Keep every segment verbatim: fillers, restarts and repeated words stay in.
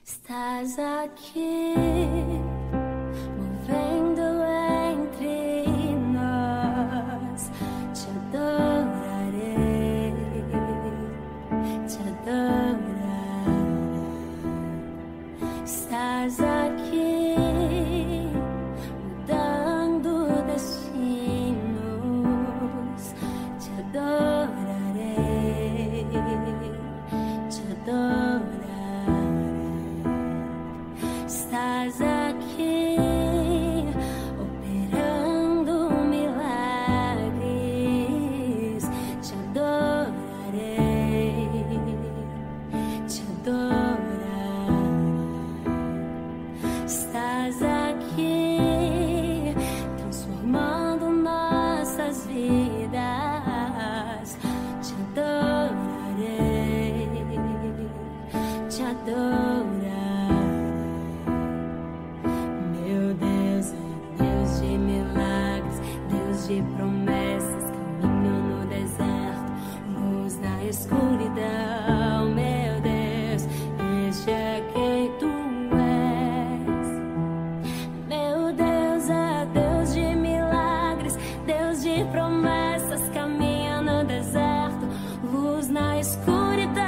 Estás aqui, movendo entre nós. Te adorarei, te adorarei. Estás aqui, mudando destinos. Te adorarei, te adorarei. Estás aqui, operando milagres. Te adorarei, te adorarei. Estás aqui, transformando nossas vidas. Te adorarei, te adorarei. De promessas, caminho no deserto, luz na escuridão. Meu Deus, este é quem tu és. Meu Deus é Deus de milagres, Deus de promessas, caminho no deserto, luz na escuridão.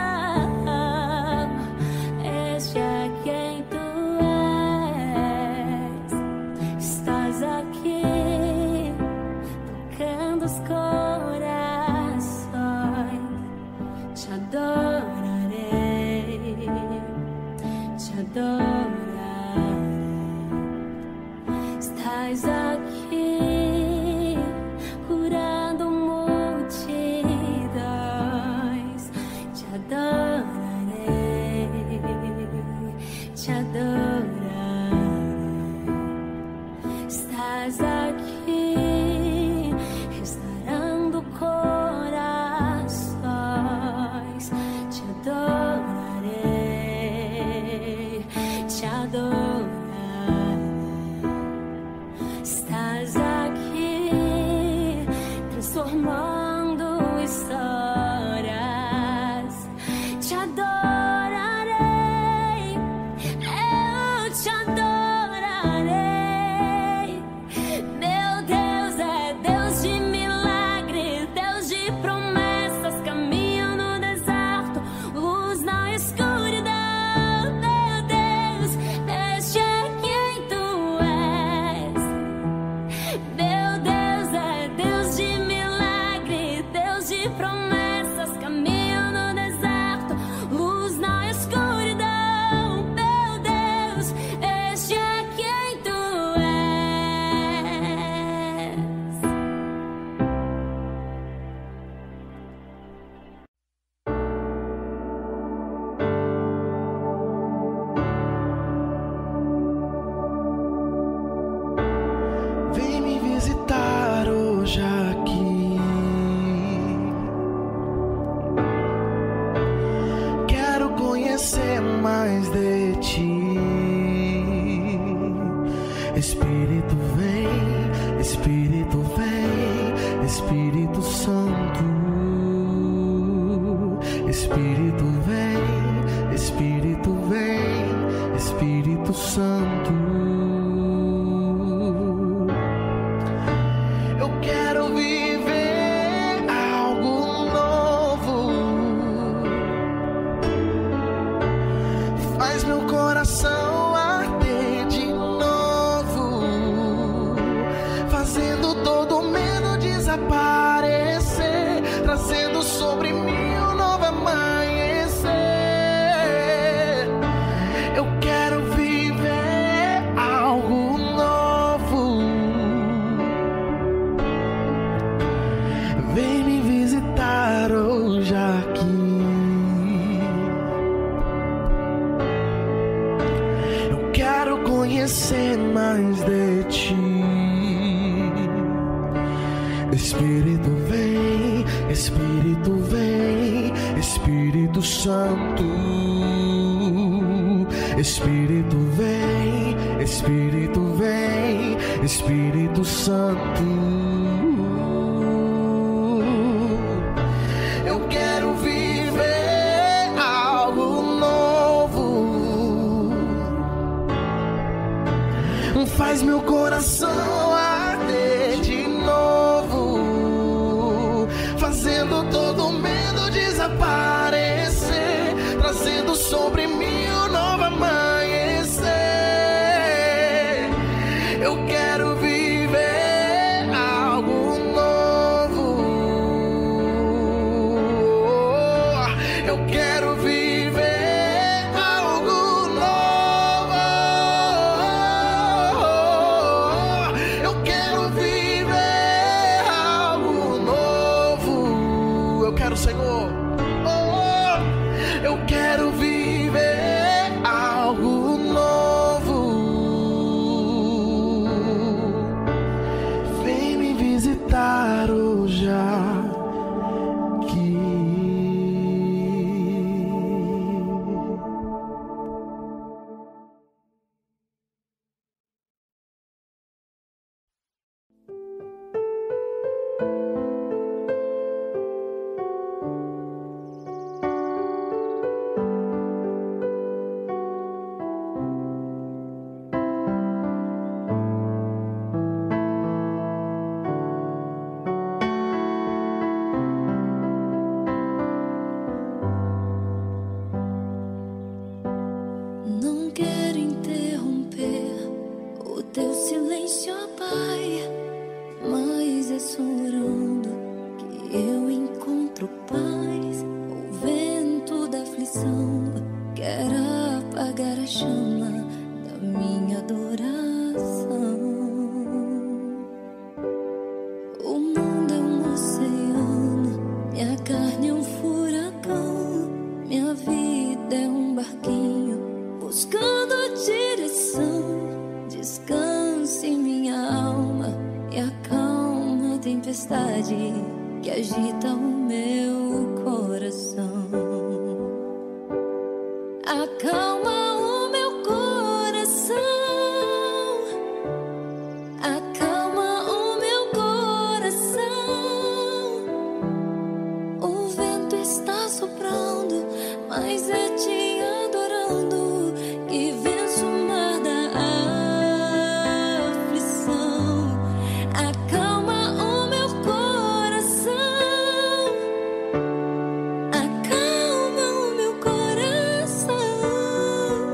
Este é quem tu és. Estás aqui, os corações. Te adorarei, te adorarei. Estás aqui, curando multidões. Te adorarei, te adorarei. Estás aqui, restaurando corações. Te adorarei, te adorarei. Estás aqui, transformando histórias. Te adorarei, eu te adorarei. Meu Deus é Deus de milagres, Deus de promessas, caminho no deserto, luz na escuridão. Meu Deus, este é quem tu és. Meu Deus é Deus de milagres, Deus de promessas, caminho no deserto, luz na escuridão. Meu Deus, este é quem tu és. Vem me visitar hoje aqui. Quero conhecer mais de ti. Espírito vem, Espírito vem, Espírito Santo. Espírito vem, Espírito vem, Espírito Santo. Eu quero viver algo novo. Faz meu coração arder de novo, fazendo todo medo desaparecer, trazendo sobre mim um novo amanhecer. Eu quero viver algo novo. Vem me visitar hoje aqui. Eu quero conhecer mais de ti. Espírito vem, Espírito vem, Espírito Santo. Espírito vem, Espírito vem, Espírito Santo. Eu quero viver algo novo. faz meu coração arder de novo, fazendo todo medo desaparecer, trazendo sobre mim um novo amanhecer. Eu quero viver algo novo, eu quero viver algo novo, eu quero viver algo novo. Eu quero, Senhor, oh, eu quero viver algo novo. Vem me visitar hoje aqui. Não quero interromper o teu silêncio, ó Pai, mas é só orando que eu encontro paz. O vento da aflição quer apagar a chama da minha adoração. O mundo é um oceano, minha carne é um furacão, minha vida é um barquinho buscando direção. Descanse minha alma e acalma a tempestade que agita o meu coração. Acalma o meu coração, acalma o meu coração. O vento está soprando, mas é te adorando que venço o mar da aflição. Acalma o meu coração, acalma o meu coração.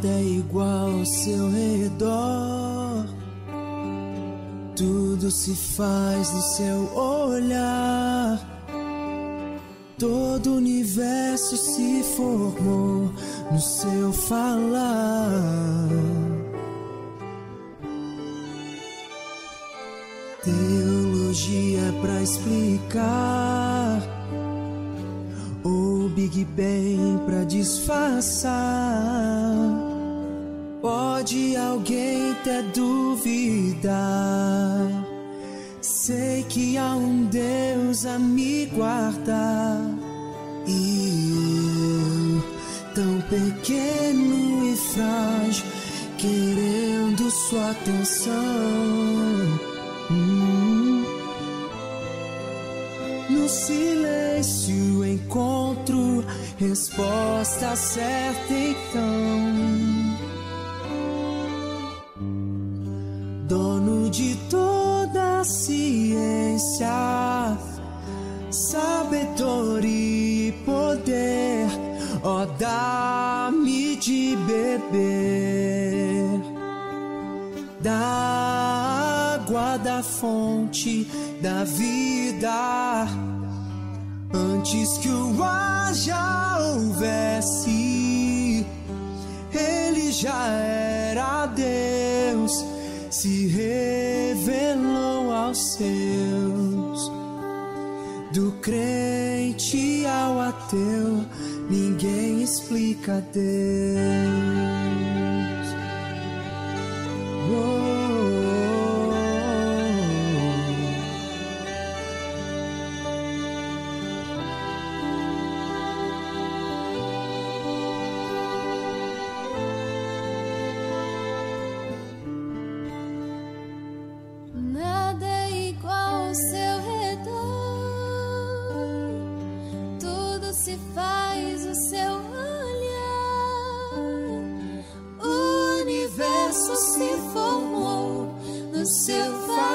Nada é igual ao seu redor, tudo se faz no seu olhar. Todo o universo se formou no seu falar. Teologia pra explicar, ou Big Bang pra disfarçar. Pode alguém até duvidar, sei que há um Deus a me guardar. E eu, tão pequeno e frágil, querendo sua atenção. hum. No silêncio encontro resposta certa então. Dono de toda a ciência, sabedoria e poder, ó, dá-me de beber da água da fonte da vida. Antes que o ar já houvesse, ele já era Deus, se revelou aos seus. Do crente ao ateu, ninguém explica Deus. Oh. Nada é igual ao seu redor, tudo se faz no seu olhar. O universo se formou no seu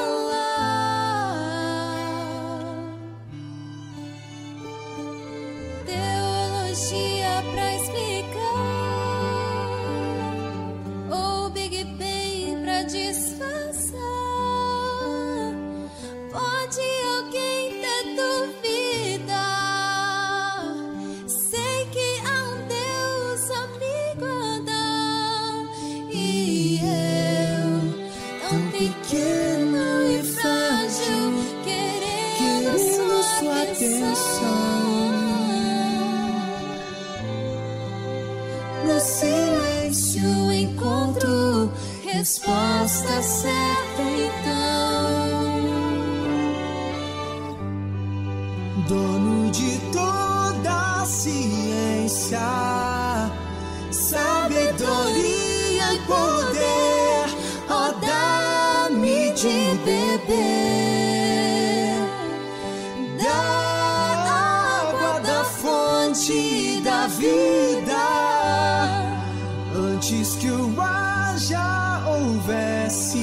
falar. Teologia pra explicar, ou Big Bang pra disfarçar. Pode alguém ter dúvida, sei que há um Deus a me guardar. E eu, tão pequeno e frágil, querendo, querendo sua atenção. No silêncio encontro resposta certa então. Dono de toda a ciência, sabedoria e poder, ó, dá-me de beber da água da fonte da vida. Antes que o ar já houvesse,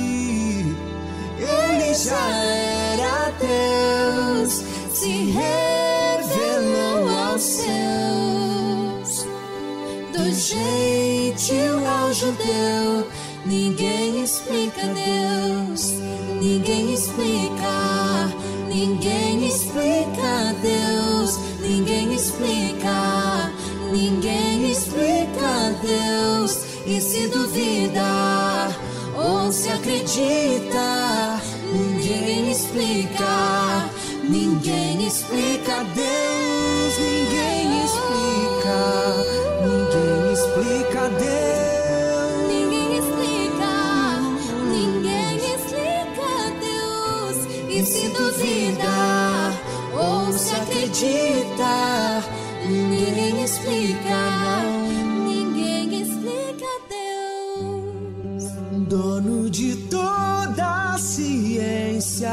ele já era Deus, se revelou aos seus. Do gentil ao judeu, ninguém explica Deus, ninguém explica, ninguém explica Deus, ninguém explica, ninguém explica Deus. E se duvida ou se acredita, ninguém explica. Ninguém explica Deus, ninguém explica, ninguém explica Deus. Ninguém explica, ninguém explica Deus. E se duvida ou se acredita, ninguém explica, ninguém explica Deus. Dono de toda a ciência,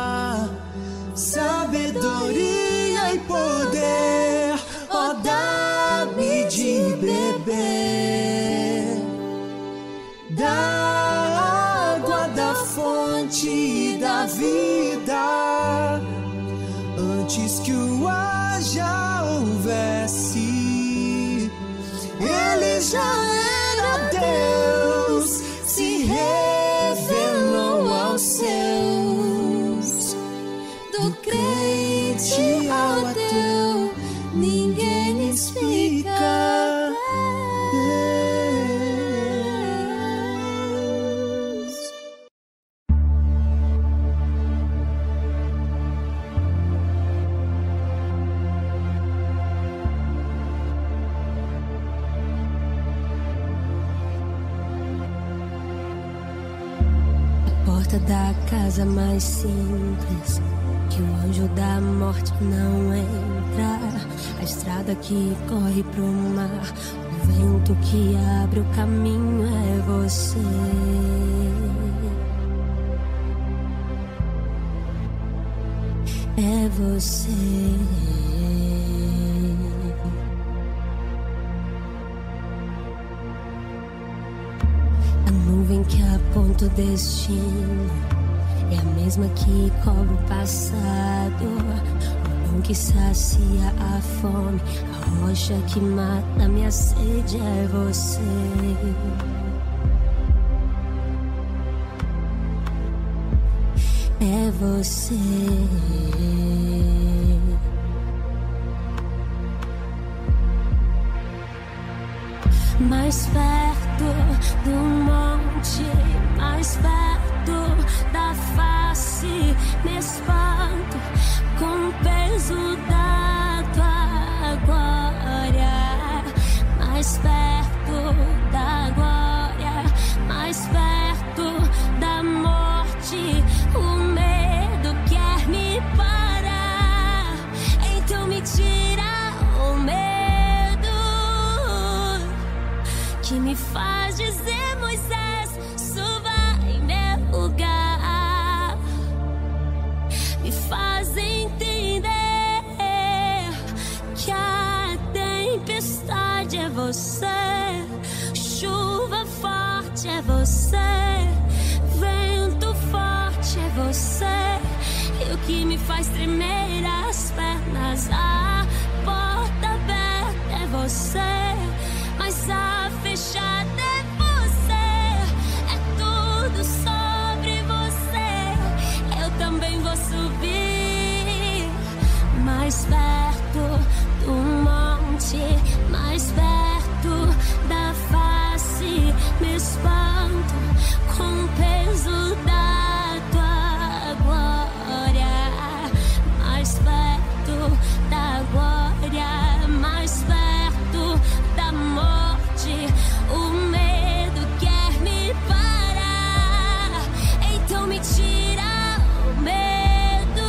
sabedoria e poder, ó, dá-me de beber da água da fonte da vida. Antes que o ar já houvesse, ele já era porta da casa mais simples, que o anjo da morte não entra. A estrada que corre pro mar, o vento que abre o caminho é você. É você. A nuvem que aponta o destino é a mesma que cobre o passado. O pão que sacia a fome, a rocha que mata minha sede é você. É você. Mais perto do monte, mais perto da face, me espanto com o peso da tua glória. Mais perto da glória, mais perto da morte, o medo quer me parar, então me tira o medo que me faz dizer: Moisés, suba em meu lugar. Me faz entender que a tempestade é você, chuva forte é você, vento forte é você, e o que me faz tremer as pernas, a porta aberta é você, mas a fechada é você, é tudo sobre você. Eu também vou subir mais perto do monte, mais perto da face, me espanto com o peso da tua glória. Mais perto da glória, mais perto da morte, o medo quer me parar, então me tira o medo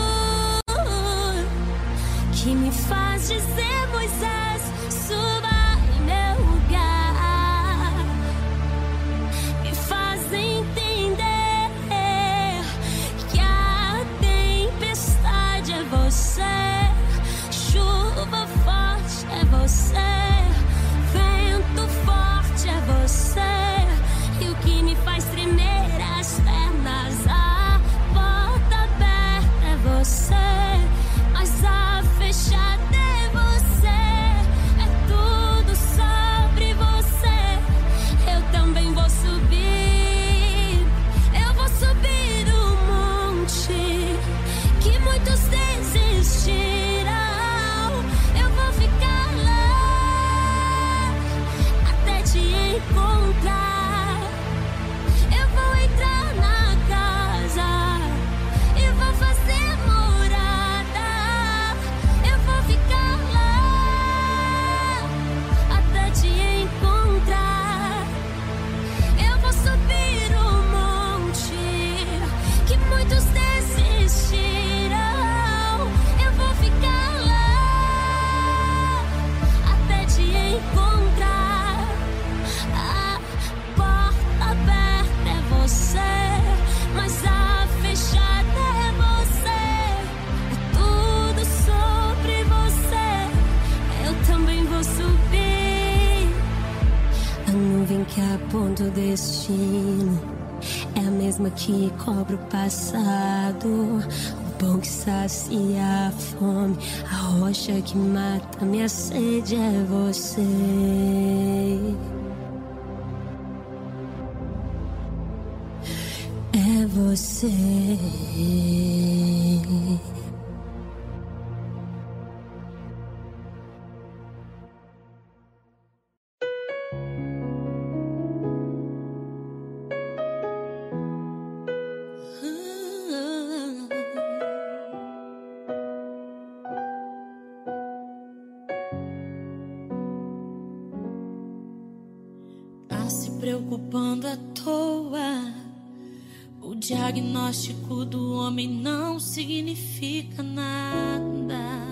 que me faz dizer: Moisés, suba em meu lugar. Me faz entender que a tempestade é você, chuva forte é você, vento forte é você, e o que me faz tremer as pernas, a porta aberta é você, mas a fechada é você, é tudo sobre você. Eu também vou subir, eu vou subir o monte que muitos desistiram. Eu vou ficar lá até te encontrar. Eu vou entrar na casa e vou fazer morada. Eu vou ficar lá até te encontrar. Eu vou subir o monte que muitos desistiram. Eu vou ficar lá até te encontrar. A porta aberta é você, mas a fechada é você. É tudo sobre você. Eu também vou subir. A nuvem que aponta o destino é a mesma que cobre o passado. O pão que sacia a fome, a rocha que mata minha sede é você. É você. Tá se preocupando à toa O diagnóstico do homem não significa nada.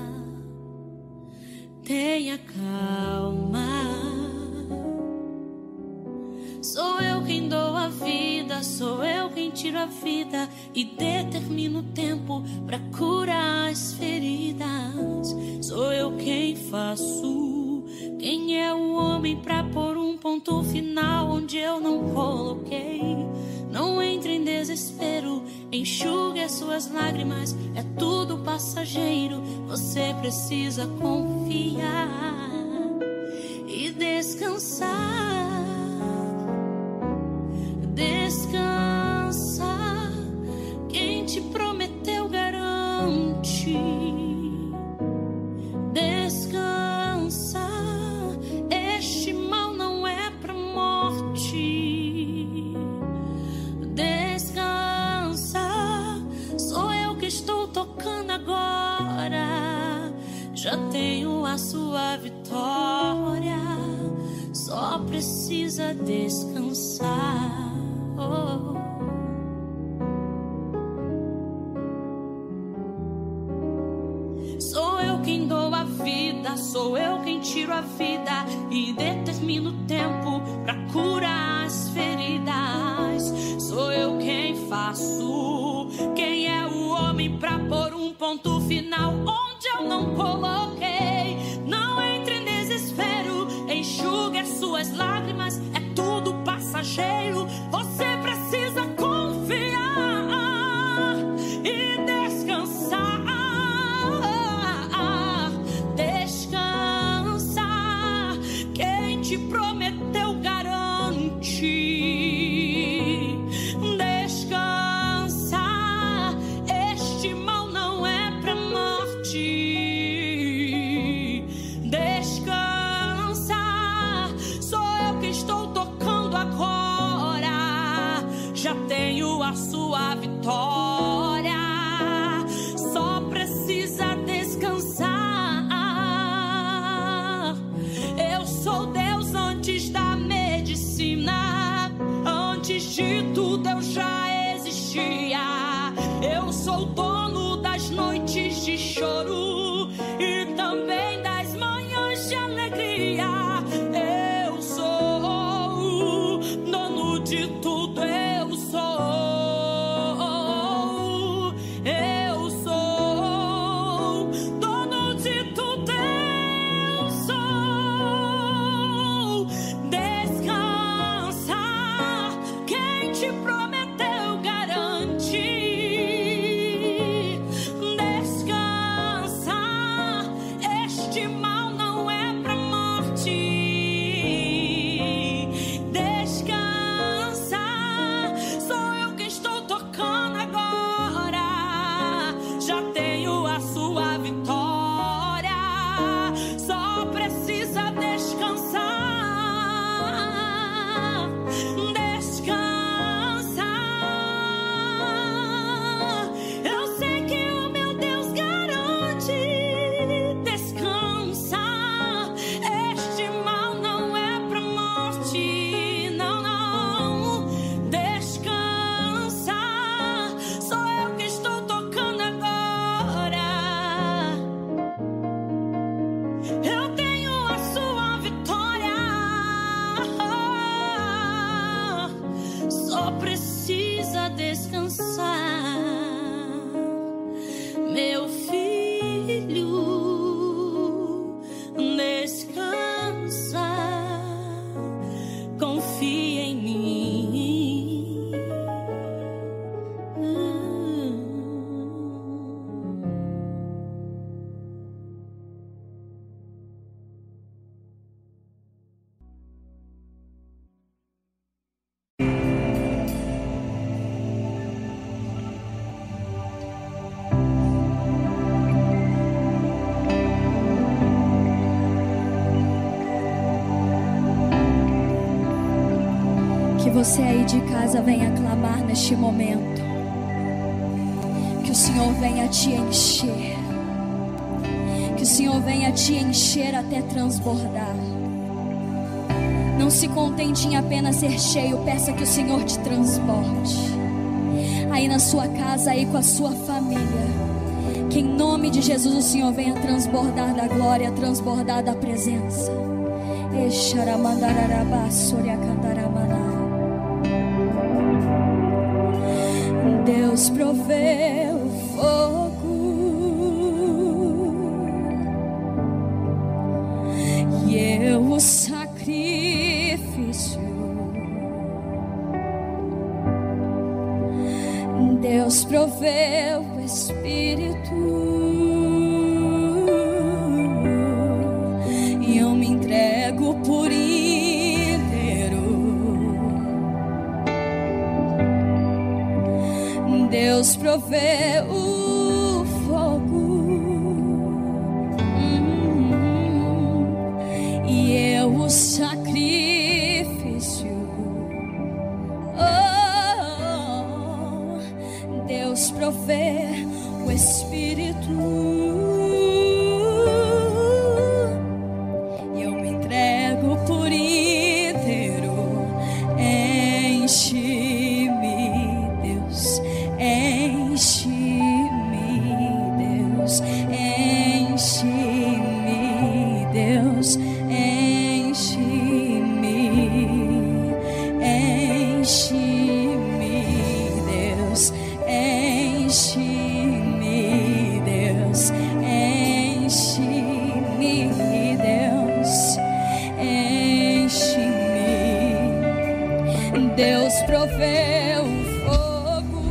Tenha calma. Sou eu quem dou a vida, sou eu quem tiro a vida e determino o tempo pra curar as feridas. Sou eu quem faço. Quem é o homem pra pôr um ponto final onde eu não coloquei? Não entre em desespero, enxugue as suas lágrimas, é tudo passageiro. Você precisa confiar e descansar. Descansa, quem te prometeu garante. Descansa, este mal não é pra morte. Descansa, sou eu que estou tocando agora. Já tenho a sua vitória, só precisa descansar. Oh. Sou eu quem dou a vida, sou eu quem tiro a vida e determino o tempo pra curar as feridas. Sou eu quem faço. Quem é o homem pra pôr um ponto final onde eu não coloquei? Não entre em desespero, enxugue as suas lágrimas, é tudo passageiro. Você precisa confiar e descansar. Descansa, quem te prometeu garante. Descansa, este mal não é pra morte. Descansa, sou eu que estou tocando agora. Já tenho a sua vitória, só precisa descansar. Eu sou Deus antes da medicina, antes de tudo eu já existia. Eu sou dono das noites de choro e também das manhãs de alegria. Eu sou dono de tudo, eu sou. Eu sou dono de tudo, eu sou. Descansa, quem te prometeu garante. Descansa, este mal não é pra morte. Descansa, sou eu que estou tocando agora. Já tenho a sua vitória, só precisa descansar. Descansa, eu sei que o meu Deus garante. Descansa, este mal não é pra morte. Não, não. Descansa, sou eu que estou tocando agora. Eu tenho a sua vitória, só precisa descansar. Meu filho, descansa, confia em mim. Que você aí de casa venha clamar neste momento. Que o Senhor venha te encher. Que o Senhor venha te encher até transbordar. Não se contente em apenas ser cheio, peça que o Senhor te transporte. aí na sua casa, aí com a sua família. Que em nome de Jesus o Senhor venha transbordar da glória, transbordar da presença. Deus proveu fogo e eu o sacrifício. Deus proveu o Espírito e eu me entrego por inteiro. Deus proveu o fogo hum, e eu o sacrifício. Deus provê o Espírito e eu me entrego por inteiro. Enche-me, Deus, enche-me, Deus, enche-me, Deus, enche-me, enche-me, Deus. Enche-me, Deus, enche-me, Deus, enche-me. Deus proveu o fogo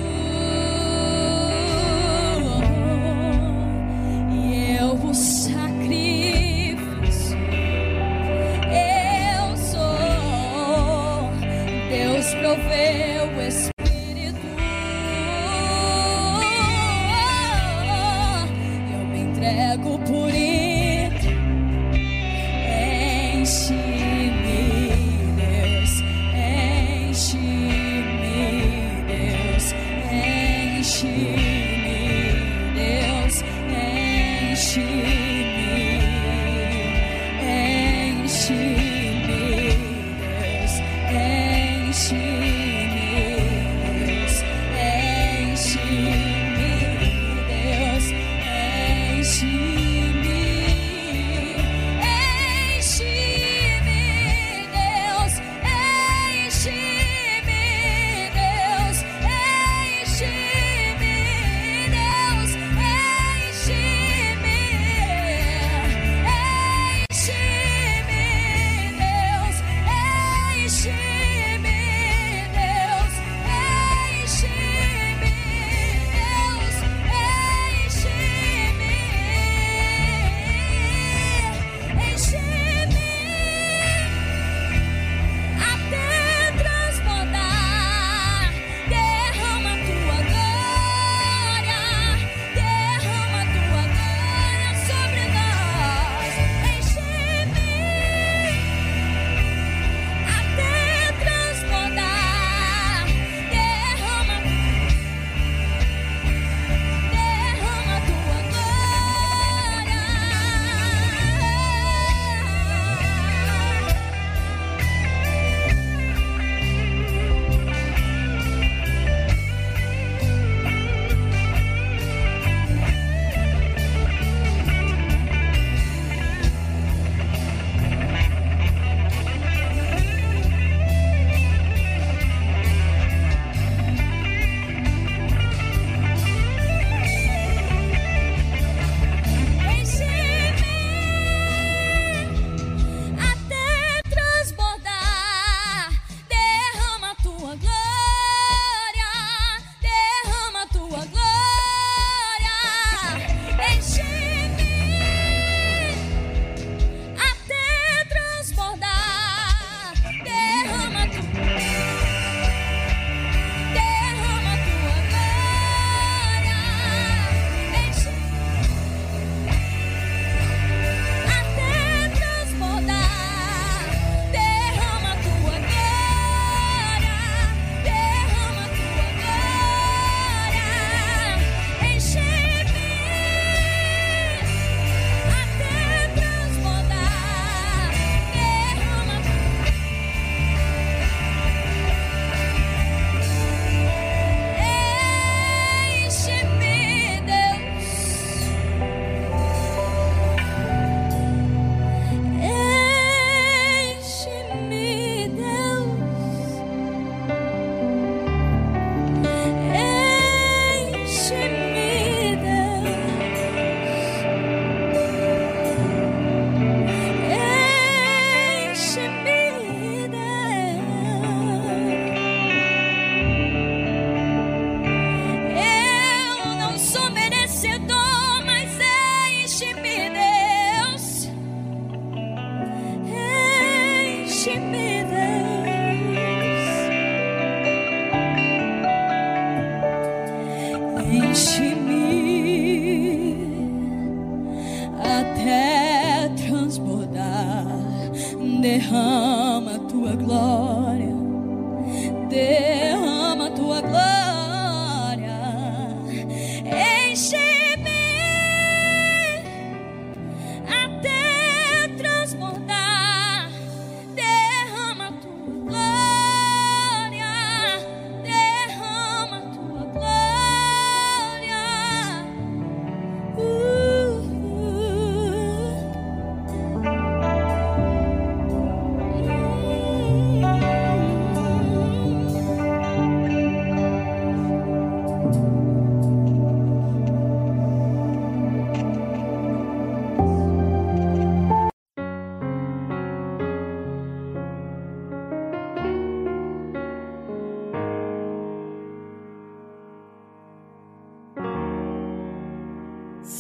e eu o sacrifício. Eu sou. Deus proveu o Espírito. Entrego por inteiro. Enche-me, Deus, enche-me, Deus, enche-me, Deus, enche-me, enche-me, Deus, enche-me,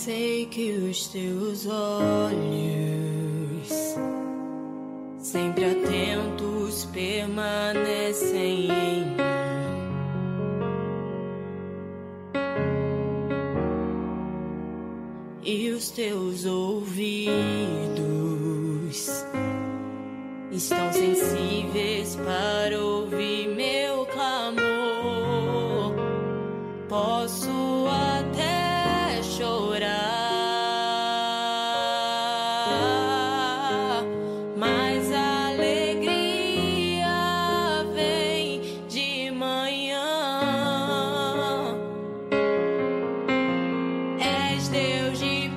Sei que os teus olhos, sempre atentos, permanecem em mim. E os teus ouvidos estão sensíveis para ouvir meu clamor. Posso até chorar, mas a alegria vem de manhã. És Deus de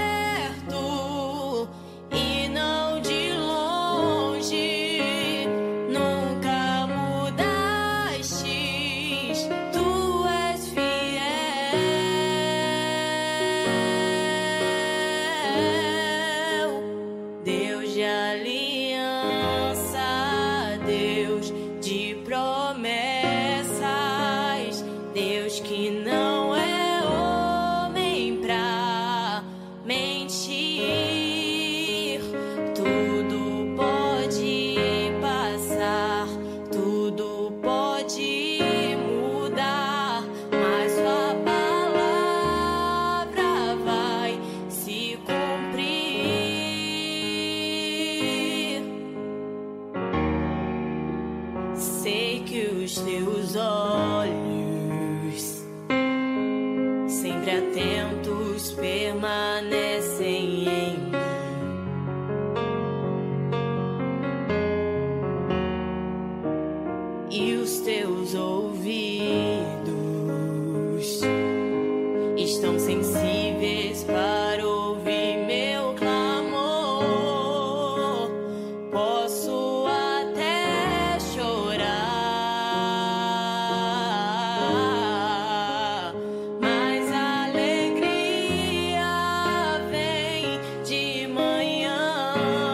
perto e não de longe, nunca mudastes, tu és fiel. Deus de aliança, Deus de promessas, Deus que não é homem pra mentir. Tudo pode passar, tudo pode mudar, mas sua palavra vai se cumprir. Sei que os teus olhos, sempre atentos, permanecem em mim. E os teus ouvidos estão sensíveis para ouvir meu clamor. Posso até chorar, mas a alegria vem de manhã.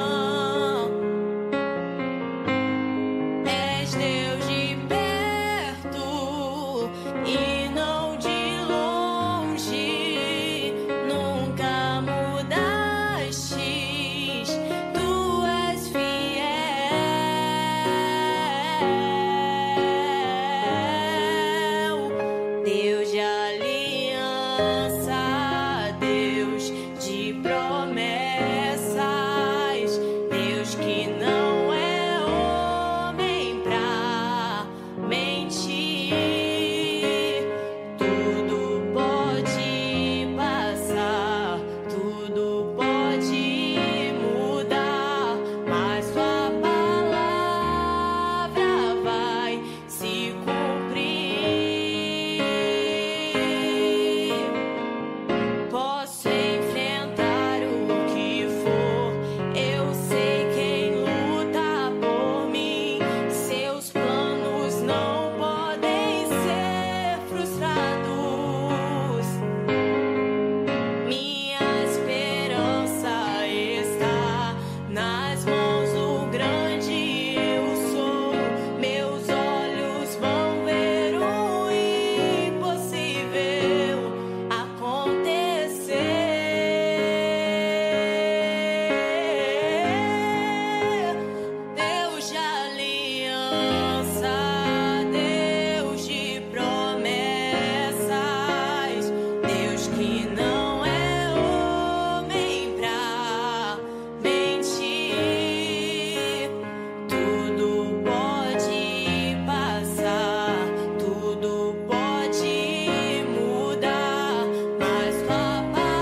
És Deus de perto e não de longe, nunca mudastes, tu és fiel. Deus de aliança, Deus de promessas, Deus que não é homem pra mentir. Tudo pode passar, tudo pode mudar, mas sua palavra vai se cumprir. Posso enfrentar o que for, eu sei quem luta por mim. Seus planos não podem ser frustrados. Minha esperança está nas mãos do grande eu sou. Meus olhos vão ver o impossível acontecer. Deus de aliança, Deus de promessas, Deus que não é homem pra mentir. Tudo pode passar, tudo pode mudar, mas sua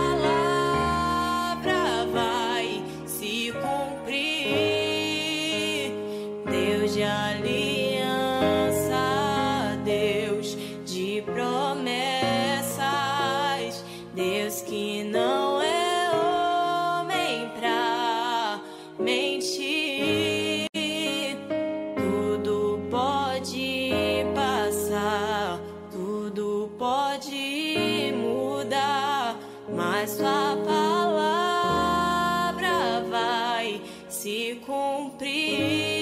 palavra vai se cumprir. Deus de aliança, Deus de promessas, Deus que não é homem pra mentir. Tudo pode passar, tudo pode mudar, mas sua palavra vai se cumprir.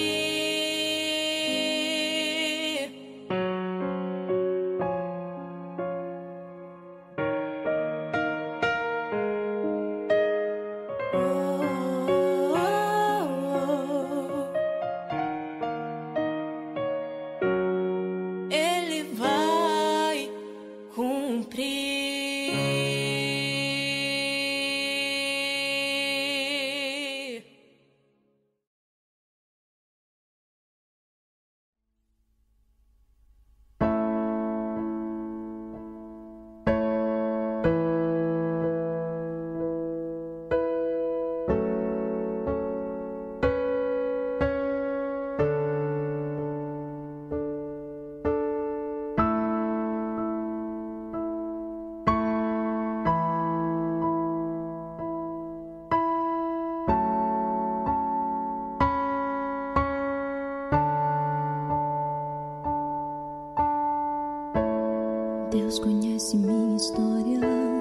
Deus conhece minha história,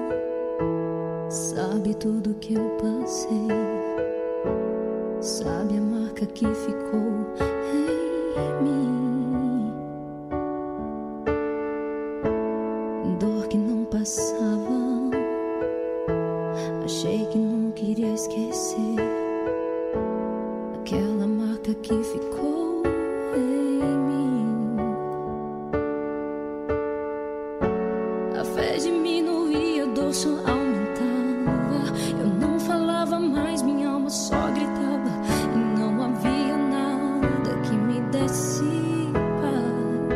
sabe tudo que eu passei, sabe a marca que ficou em mim, dor que não passava, achei que não queria esquecer aquela marca que ficou em mim. A fé diminuía, a dor só aumentava. Eu não falava mais, minha alma só gritava, e não havia nada que me desse paz.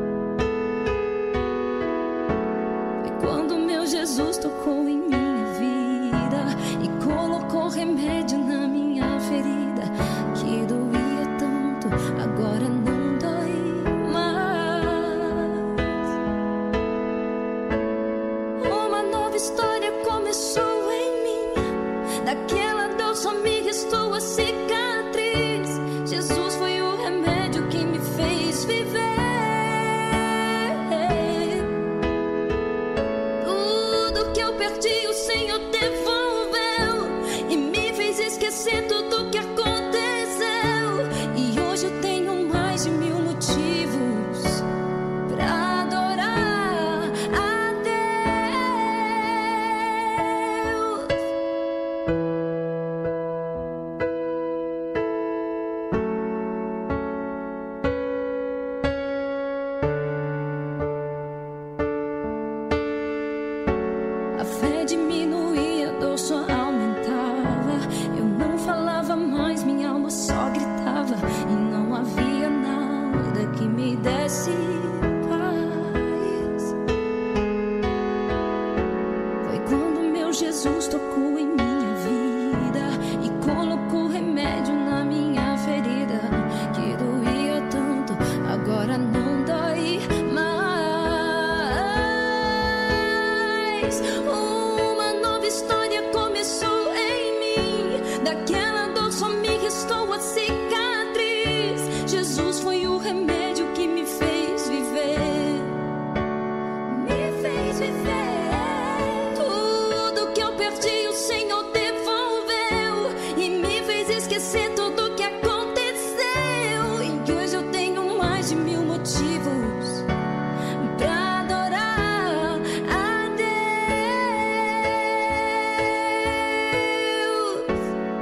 Foi quando meu Jesus tocou em minha vida e colocou remédio na minha ferida, que doía tanto, agora não dói mais. Uma nova história começou em mim, daquela dor só me restou a cicatriz. Jesus foi o remédio que me fez viver. Tudo que eu perdi o Senhor devolveu e me fez esquecer tudo que aconteceu. E hoje eu tenho mais de mil motivos pra adorar a Deus. A fé diminuía, a dor só aumentava. Eu não falava mais, minha alma só gritava, e não havia nada que me desse paz. Foi quando meu Jesus tocou em minha vida e colocou remédio na minha ferida, que doía tanto, agora não dói mais. Uma nova história começou em mim, daquela dor só me restou a cicatriz. Jesus foi o remédio que me fez viver, me fez viver. Tudo que eu perdi o Senhor devolveu e me fez esquecer tudo que aconteceu. E hoje eu tenho mais de mil motivos pra adorar a Deus.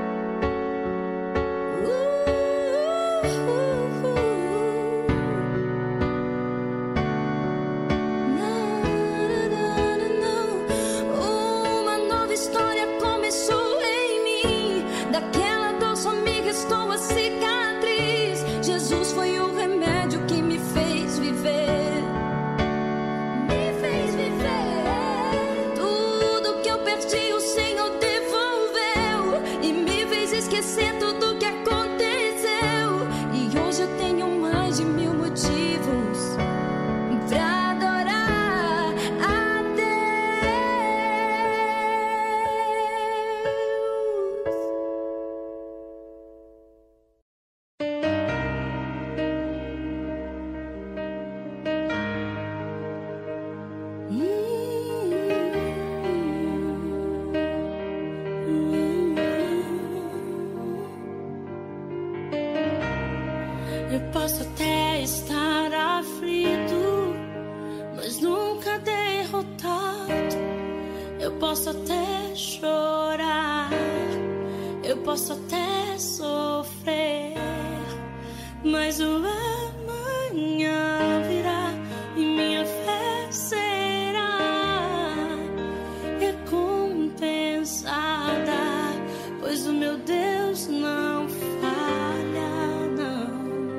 Uma nova história começou em mim, daquela dor só me restou a cicatriz. Jesus foi o remédio que me fez viver, me fez viver. Tudo que eu perdi o Senhor devolveu e me fez esquecer tudo que aconteceu. E hoje eu tenho mais de mil motivos pra adorar a Deus. Eu posso até estar aflito, mas nunca derrotado. Eu posso até chorar, eu posso até sofrer, mas o amanhã virá e minha fé será recompensada, pois o meu Deus não falha, não.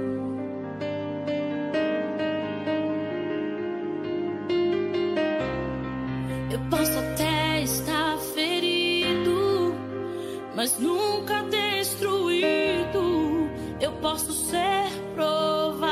Eu posso até estar ferido, mas nunca destruído. Eu posso ser provado,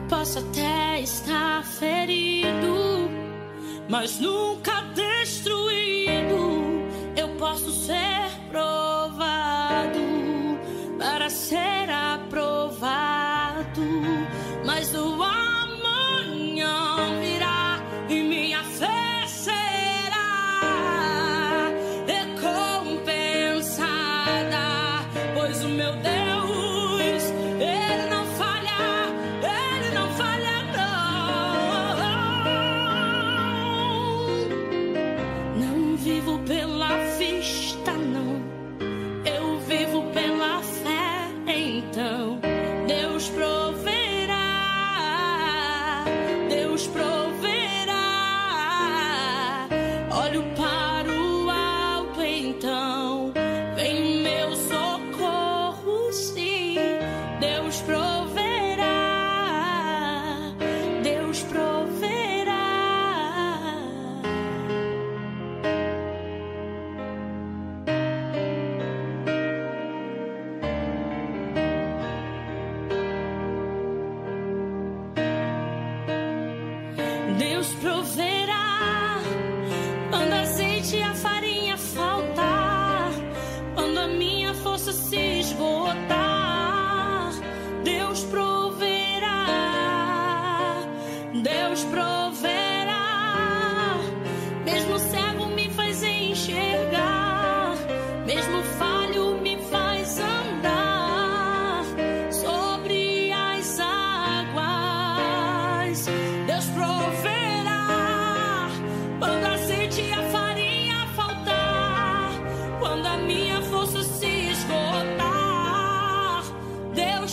Posso até estar ferido, mas nunca destruído. Eu posso ser provado para ser aprovado, mas o amanhã virá e minha fé será recompensada, pois o meu Deus, Ele não falha, Ele não falha não. Não vivo pela vista não, eu vivo pela fé. Então Deus proverá, Deus proverá. Olho para o alto, então vem o meu socorro, sim. Deus proverá, Deus proverá. Deus proverá quando a azeite e a farinha faltar, quando a minha força se esgotar. Deus proverá, Deus proverá. Mesmo cego me faz enxergar, mesmo falho me faz andar sobre as águas. Deus proverá quando a azeite e a farinha faltar, quando a minha força se esgotar. Deus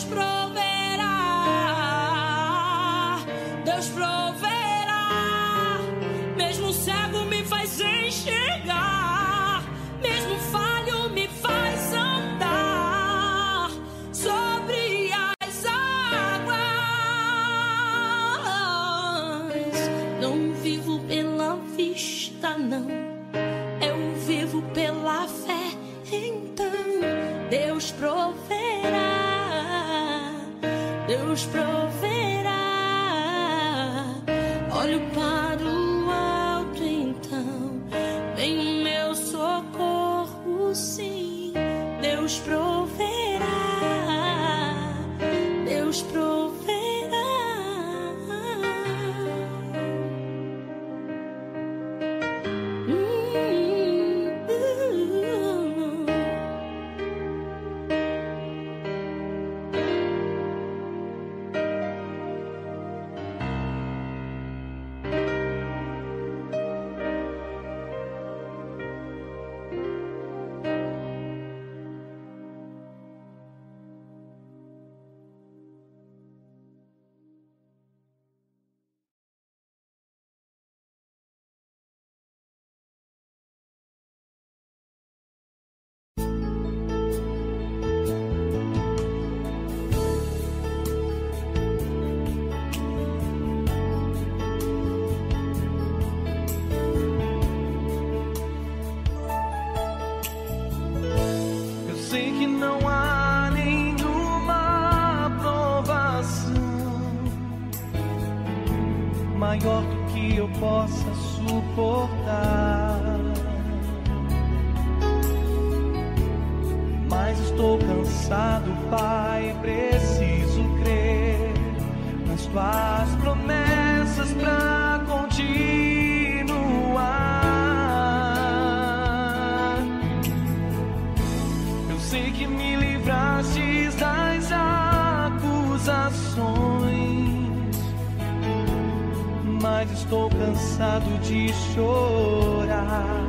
proverá, Deus proverá. Mesmo cego me faz enxergar, mesmo falho me faz andar sobre as águas. Não vivo pela vista não, eu vivo pela fé. Então Deus proverá, Deus proverá. Olho para o alto, então vem o meu socorro, sim. Deus proverá, Deus proverá. Sei que não há nenhuma provação maior do que eu possa suportar, mas estou cansado, Pai, preciso crer nas tuas promessas pra continuar. Sei que me livraste das acusações, mas estou cansado de chorar.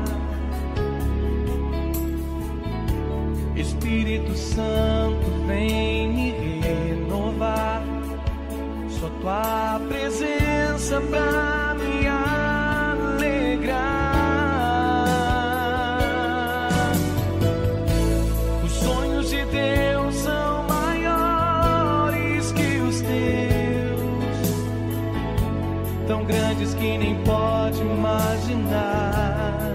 Espírito Santo, vem me renovar. Só tua presença pra me alegrar. Deus são maiores que os teus, tão grandes que nem pode imaginar.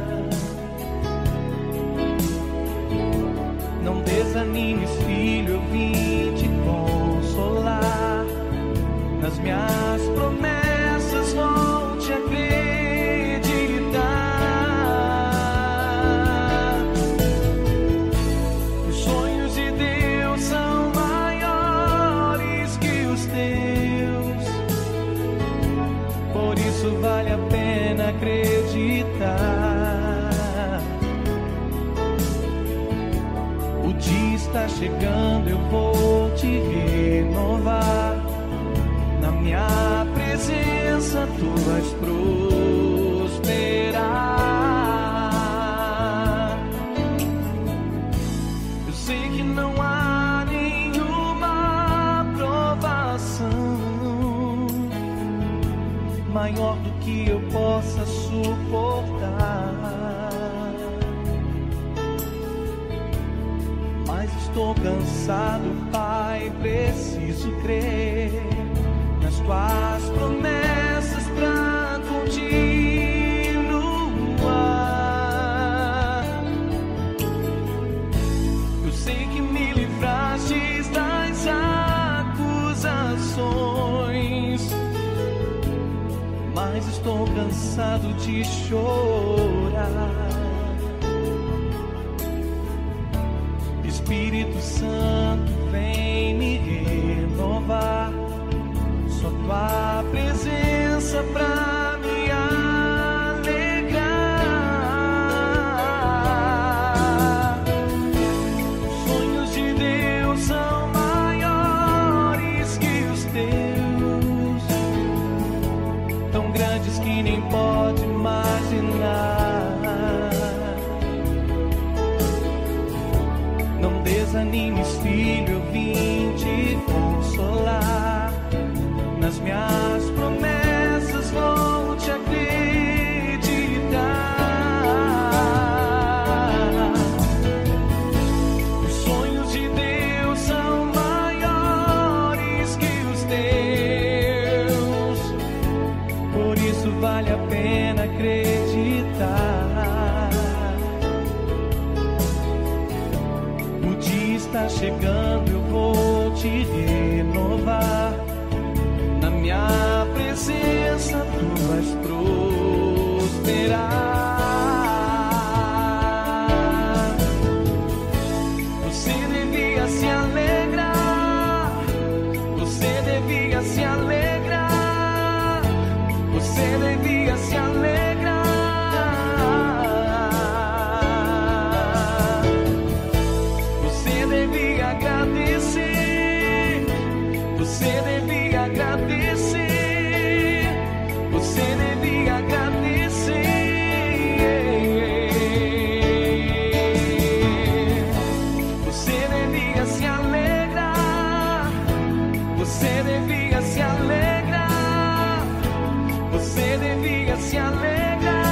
Não desanimes, filho, eu vim te consolar. Nas minhas promessas volte a acreditar. Os sonhos de Deus são maiores que os teus, por isso vale a pena acreditar. O dia está chegando, eu vou te renovar. Na minha presença tu vais prosperar. Eu sei que não há nenhuma provação maior do que eu possa suportar, mas estou cansado, Pai, preciso crer nas tuas promessas pra continuar. Eu sei que me livraste das acusações, mas estou cansado de chorar. Espírito Santo, vem me renovar. Só tua presença pra me alegrar. Os sonhos de Deus são maiores que os teus, tão grandes que nem pode imaginar. Não desanimes, filho, eu vim te consolar. Nas minhas promessas vou te acreditar. Os sonhos de Deus são maiores que os teus, por isso vale a pena acreditar. O dia está chegando, eu vou te renovar. Na minha presença tu vais prosperar. Você devia se alegrar, você devia se alegrar, você devia se alegrar. Você devia agradecer, você devia agradecer, você devia agradecer. Você devia se alegrar, você devia se alegrar, você devia se alegrar.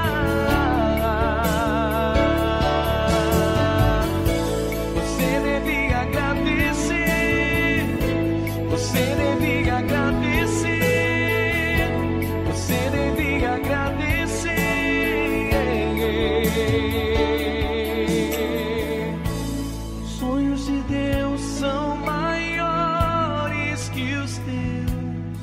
Você devia agradecer, você devia agradecer, você devia agradecer. Sonhos de Deus são maiores que os teus,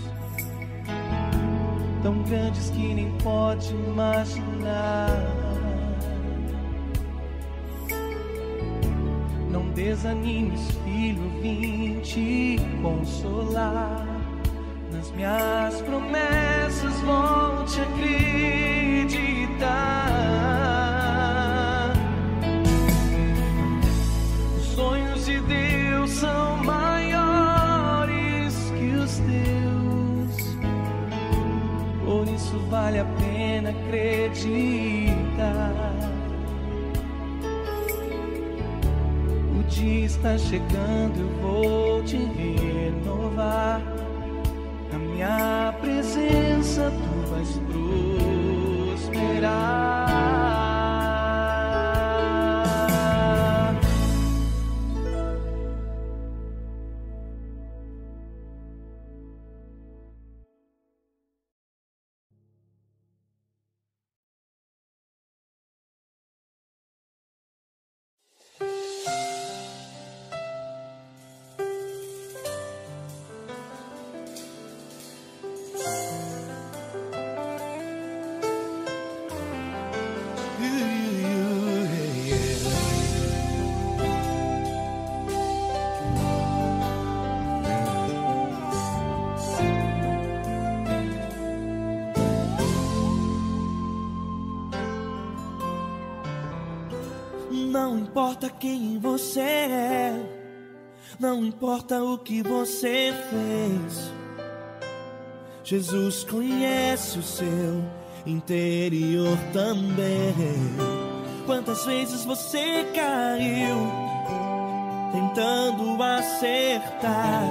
tão grandes que nem pode imaginar. Não desanimes, filho, vim te consolar. Nas minhas promessas volte a acreditar. Os sonhos de Deus são maiores que os teus, por isso vale a pena acreditar. O dia está chegando, eu vou te renovar. Na minha presença tu vais prosperar. Não importa quem você é, não importa o que você fez, Jesus conhece o seu interior também. Quantas vezes você caiu tentando acertar,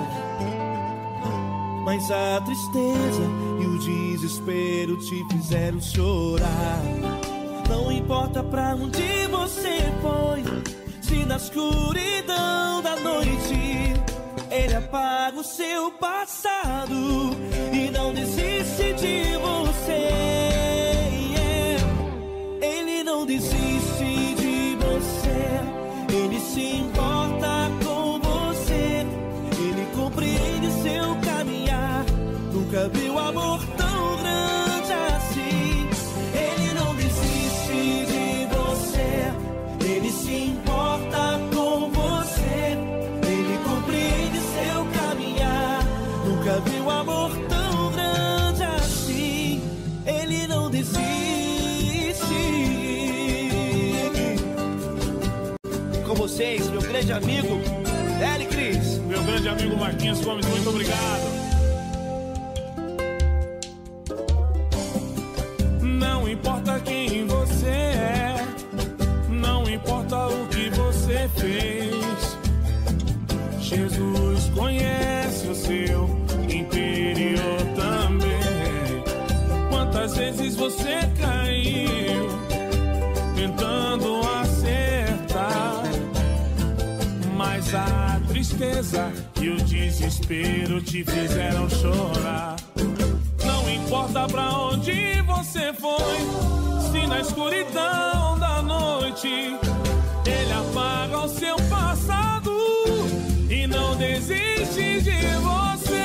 mas a tristeza e o desespero te fizeram chorar. Não importa pra onde você foi, se na escuridão da noite Ele apaga o seu passado e não desiste de você. Ele não desiste de você, Ele se importa com você, Ele compreende seu caminhar. Nunca viu amor tão grande assim. Ele não desiste de você, Ele se importa com você, Ele compreende seu caminhar. Nunca viu amor tão grande assim. Ele não desiste. Com vocês, meu grande amigo Eli Cris. Meu grande amigo Marquinhos Gomes, muito obrigado. Não importa quem você é, não importa o que você fez, Jesus conhece o seu interior também. Quantas vezes você caiu tentando acertar, mas a tristeza e o desespero te fizeram chorar. Não importa pra onde você foi, se na escuridão da noite Ele apaga o seu passado e não desiste de você.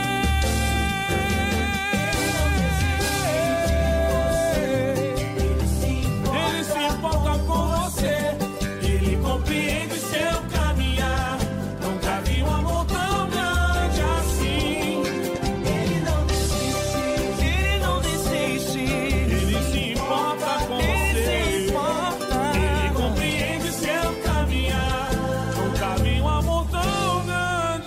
Ele se importa com você, Ele compreende seu caminhar. Nunca vi um amor tão grande assim. Ele não desiste, Ele não desiste. Ele se importa com Ele você, se importa. Ele compreende seu caminhar. Nunca vi um amor tão grande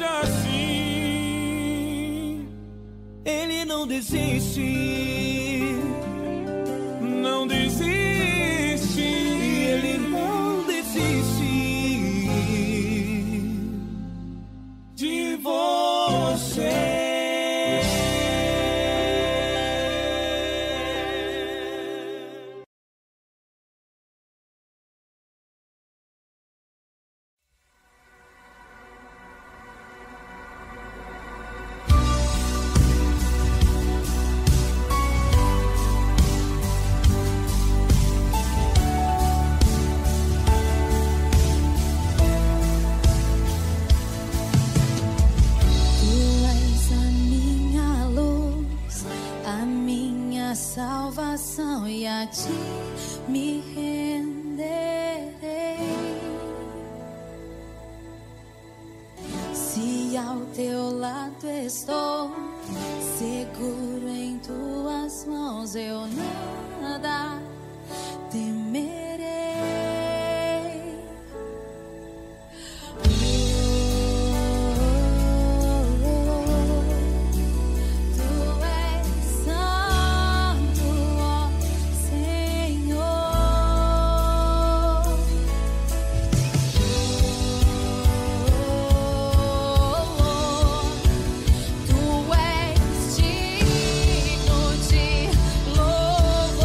assim. Ele não desiste, Não desiste. Ele não desiste De você. Tu és a minha luz, a minha salvação, e a ti me renderei. Se ao teu lado estou, seguro em tuas mãos, eu nada temerei. Tu és santo, ó Senhor. Tu és digno de louvor.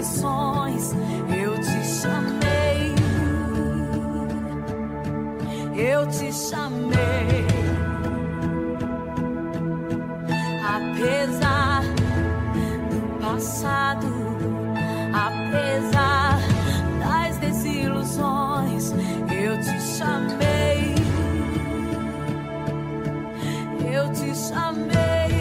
exibições eu te chamei, eu te chamei. Apesar do passado, apesar das desilusões, eu te chamei, eu te chamei.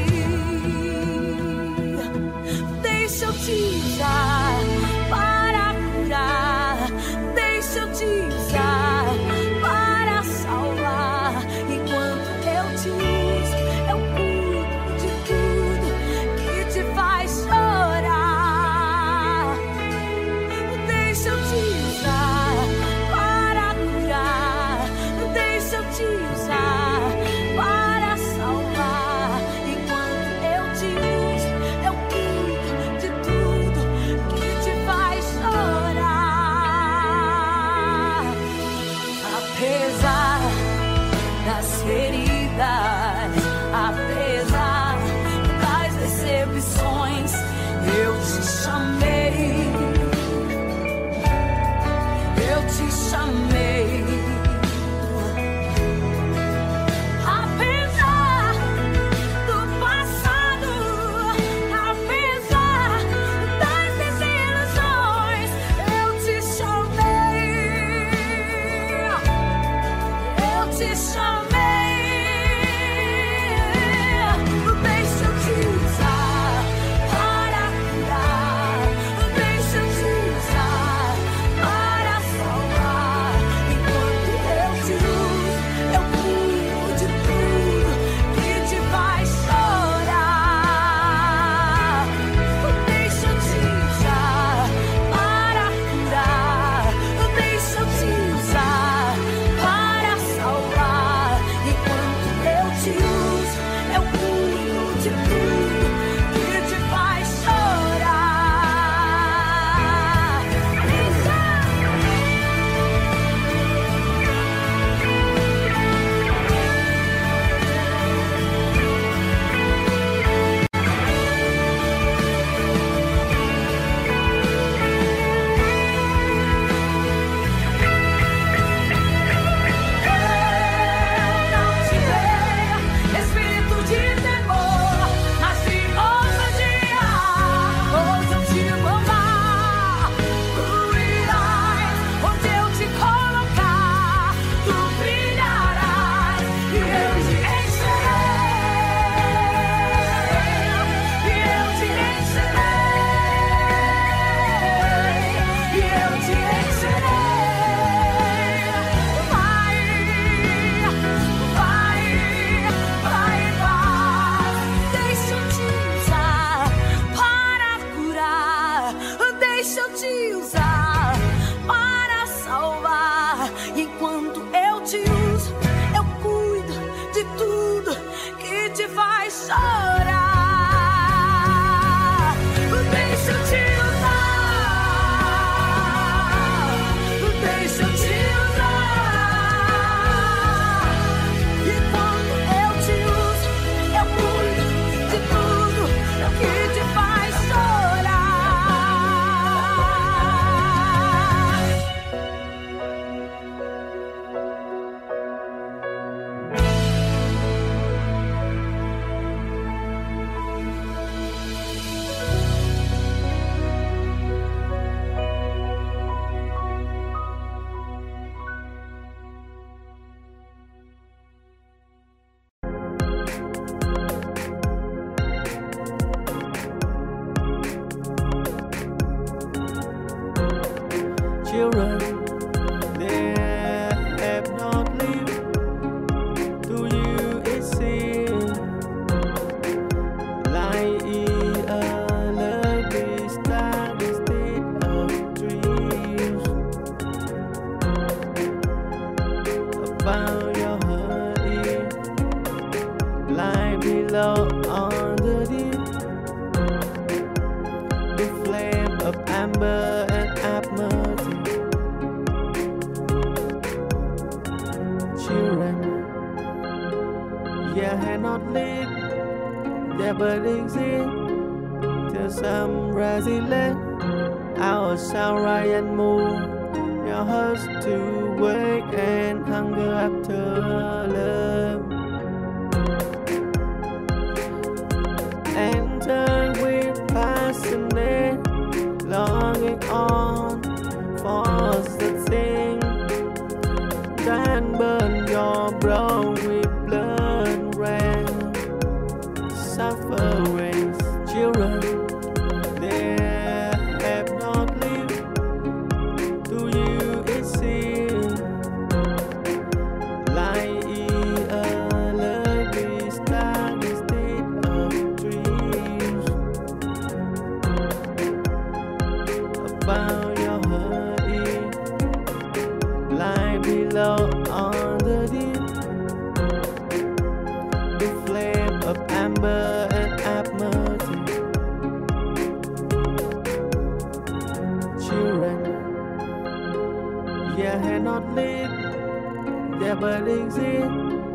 Deixa eu te usar para curar, deixa eu te usar para salvar. Enquanto eu te uso, eu cuido de tudo que te faz chorar. Deixa eu te usar para curar, deixa eu te usar para salvar. Enquanto eu te uso, eu cuido de tudo que te faz chorar. Apesar das feridas, apesar das decepções, eu te chamei, eu te chamei. Apesar do passado, apesar das desilusões, eu te chamei, eu te chamei. Deixa eu te usar para curar, deixa eu te usar para salvar. Enquanto eu te uso, eu cuido de tudo que te faz chorar. Deixa eu te usar para curar, deixa eu te usar para salvar. Enquanto eu te uso, eu cuido de tudo que te faz chorar. Não te dei espírito de temor, mas de ousadia. Hoje eu te vou amar. Tu irás onde eu te colocar, tu brilharás e eu te encherei, e eu te encherei, e eu te encherei. Vai, vai, vai, vai. Deixa eu te usar para curar, deixa eu te usar para salvar. Enquanto eu te uso, eu cuido de tudo que te faz chorar. Deixa eu te usar, deixa eu te usar. Enquanto eu te uso, eu cuido de tudo que te faz chorar. Children, they have not lived. To you it seems like a lovely star instead of dreams. About your honey, lie below on the deep. The flame of amber and apathy. Children, yeah, had not lit, yeah, but exist till some resilient your sunrise and moon, your heart to wake and hunger after love. Enter with passionate longing on for the thing that burn your brow with blood red. Suffering children, they have not lived. To you it seems like a lovely star instead of dreams. About your hurting, lie below on the deep, the flame of amber and apathy. Children, yeah, had not lived, yeah, but exist.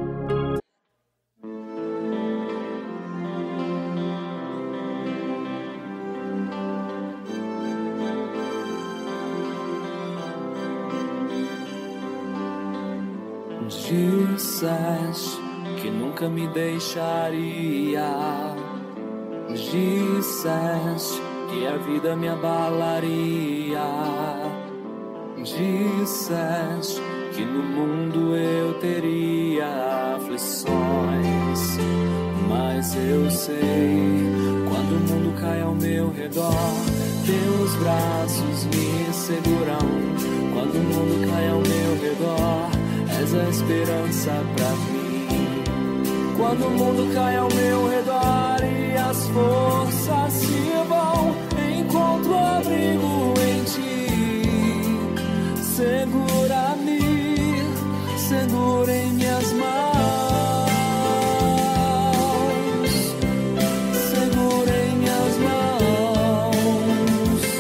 Disseste que nunca me deixaria. Disseste que a vida me abalaria. Disseste que no mundo eu teria aflições. Mas eu sei, quando o mundo cai ao meu redor, teus braços me seguram. Quando o mundo cai ao meu redor, és a esperança pra mim. Quando o mundo cai ao meu redor e as forças se vão, encontro abrigo em ti. Segura-me, segura em minhas mãos. Segura em minhas mãos.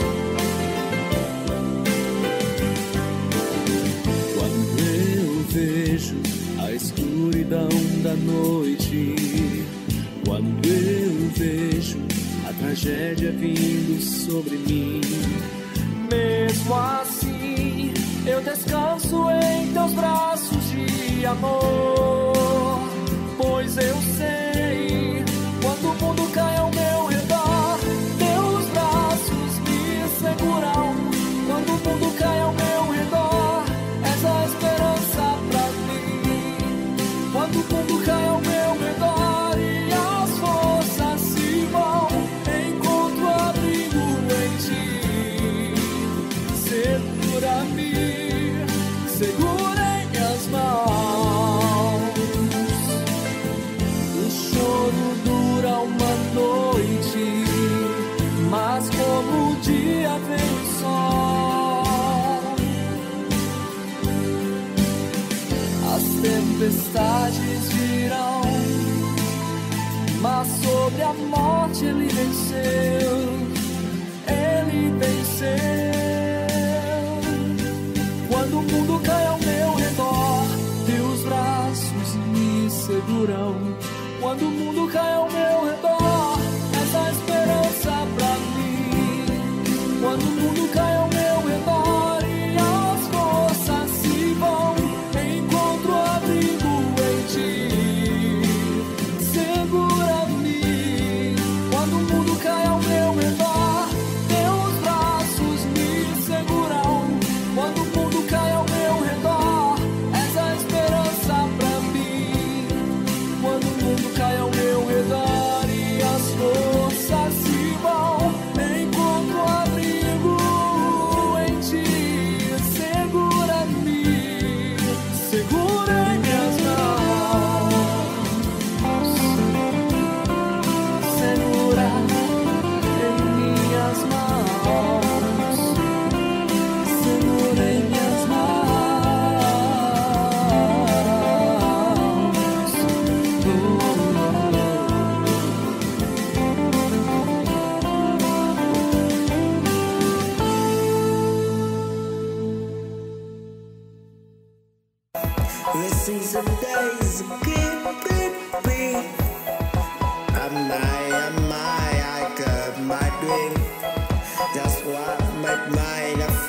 Quando eu vejo a escuridão da noite, quando eu vejo a tragédia vindo sobre mim, mesmo assim eu descanso em teus braços de amor, pois eu sei, quando o mundo cai ao meu redor, teus braços me seguram. Quando o mundo cai ao meu redor, és a esperança pra mim. Quando o mundo cai ao meu redor e as forças se vão, encontro abrigo em ti. Segura-me, segura em minhas mãos. O choro dura uma noite, mas como o dia vem o sol, as tempestades virão, mas sobre a morte ele venceu, ele venceu. Quando o mundo cai ao meu redor, teus braços me seguram. Quando o mundo cai ao meu redor, és a esperança pra mim. Quando o mundo cai ao meu redor e as forças se vão, encontro abrigo em ti. Segura-me. Quando o mundo cai ao meu redor, teus braços me seguram. Quando o mundo cai ao meu redor, és a esperança pra mim. Quando o mundo cai ao meu redor e as forças se vão, encontro abrigo em ti. Segura-me, segura em minhas mãos. Segura em minhas mãos. Segura em minhas mãos. This is the days of keep, keep, keep. Am I, am I, I got my dream. Just what make my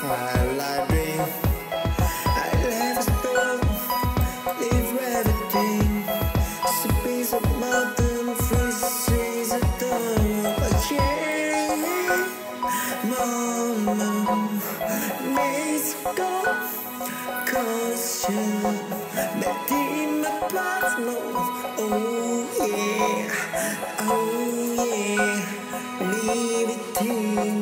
while I dream. I left a stone, leave everything. It's a piece of mountain, freezes a dawn. But yeah, mama needs to go, cause you met in my plasma. Oh yeah, oh yeah, leave it to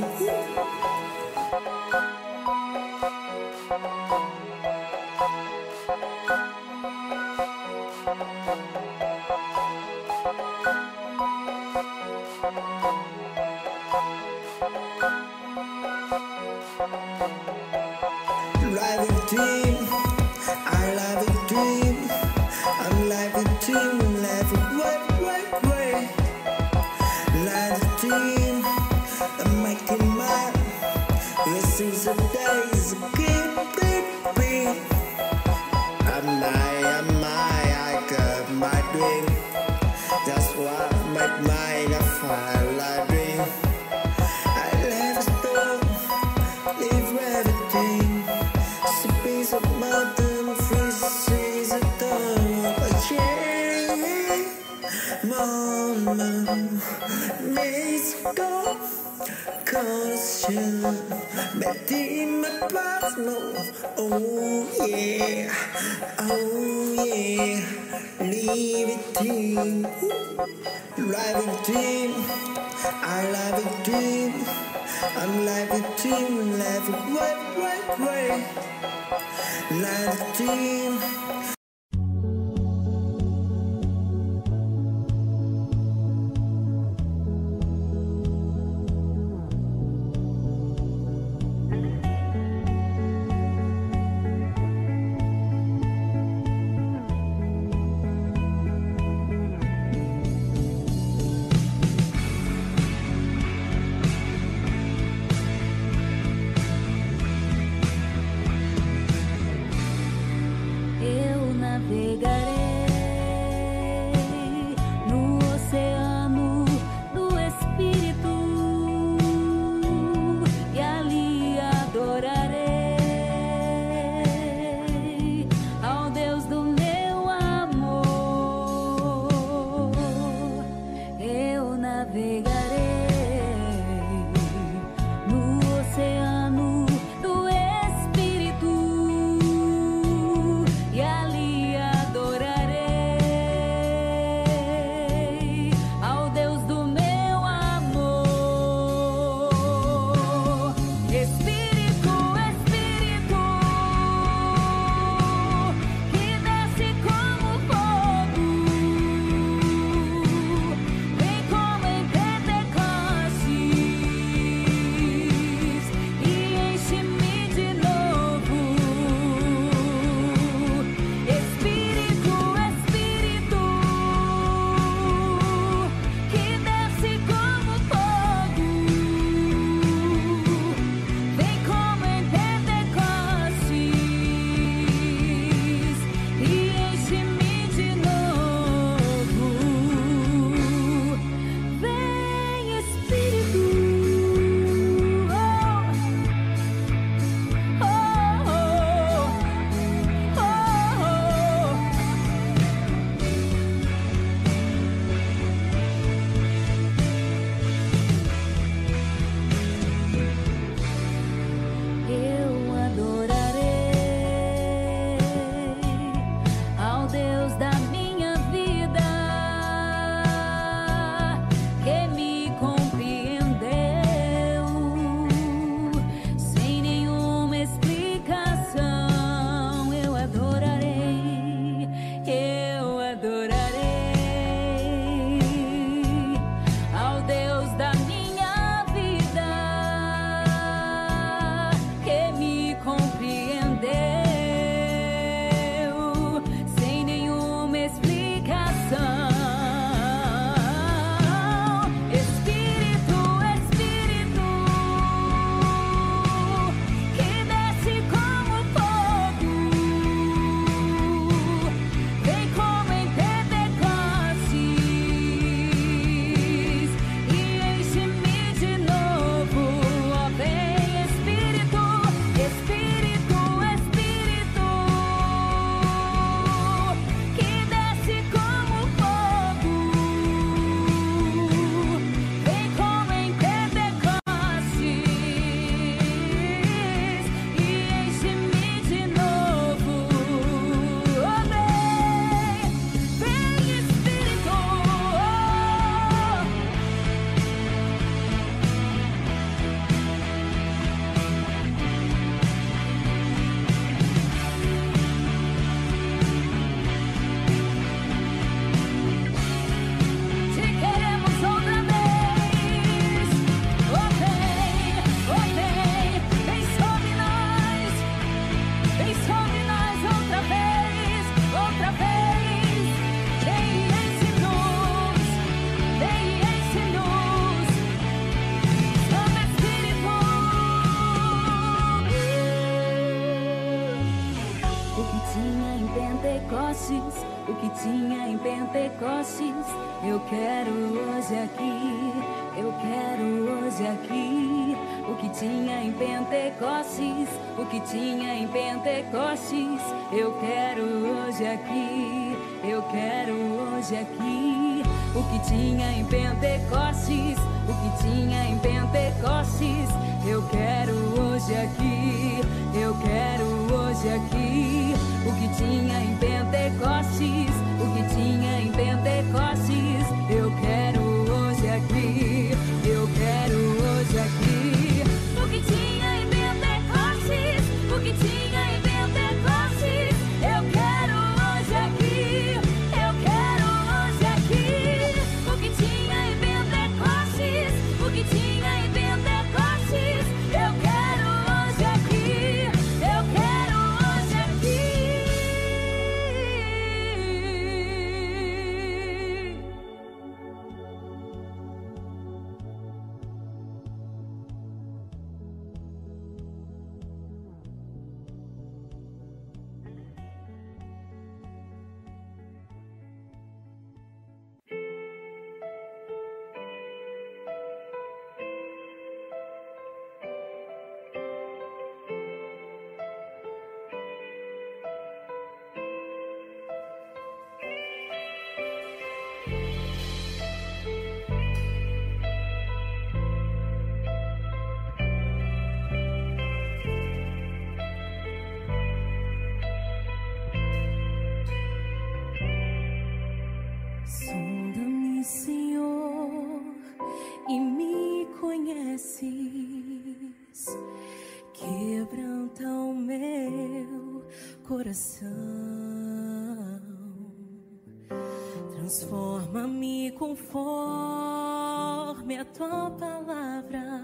live a dream, I love a dream. I'm live a dream, live a way, way, way. Live a dream, I'm making mine. This is a days, keep, keep, keep. I'm my, I'm my, I got my dream. That's what made mine a while I dream. I left a stone, leave everything. It's a piece of mountain, freezes a dawn. But yeah, mama needs to go, cause you met in my plasma. Oh yeah, oh yeah, leave it to live a dream, I love a dream. I'm live a dream, live a way, way, way. Live a dream. E ali adorar. Pentecostes, o que tinha em Pentecostes, eu quero hoje aqui, eu quero hoje aqui. O que tinha em Pentecostes, o que tinha em Pentecostes, eu quero hoje aqui, eu quero hoje aqui. O que tinha em Pentecostes, o que tinha em Pentecostes, eu quero hoje aqui, eu quero hoje aqui. O que tinha em Pentecostes, o que tinha em Pentecostes, eu quero hoje aqui, eu quero hoje aqui. O que tinha em Pentecostes, o que tinha em Pentecostes, eu quero hoje aqui, eu quero hoje aqui. O que tinha em Pentecostes, o que tinha em Pentecostes, eu quero hoje aqui, eu quero hoje aqui. Sonda-me, Senhor, e me conheces. Quebranta o meu coração. Transforma-me conforme a tua palavra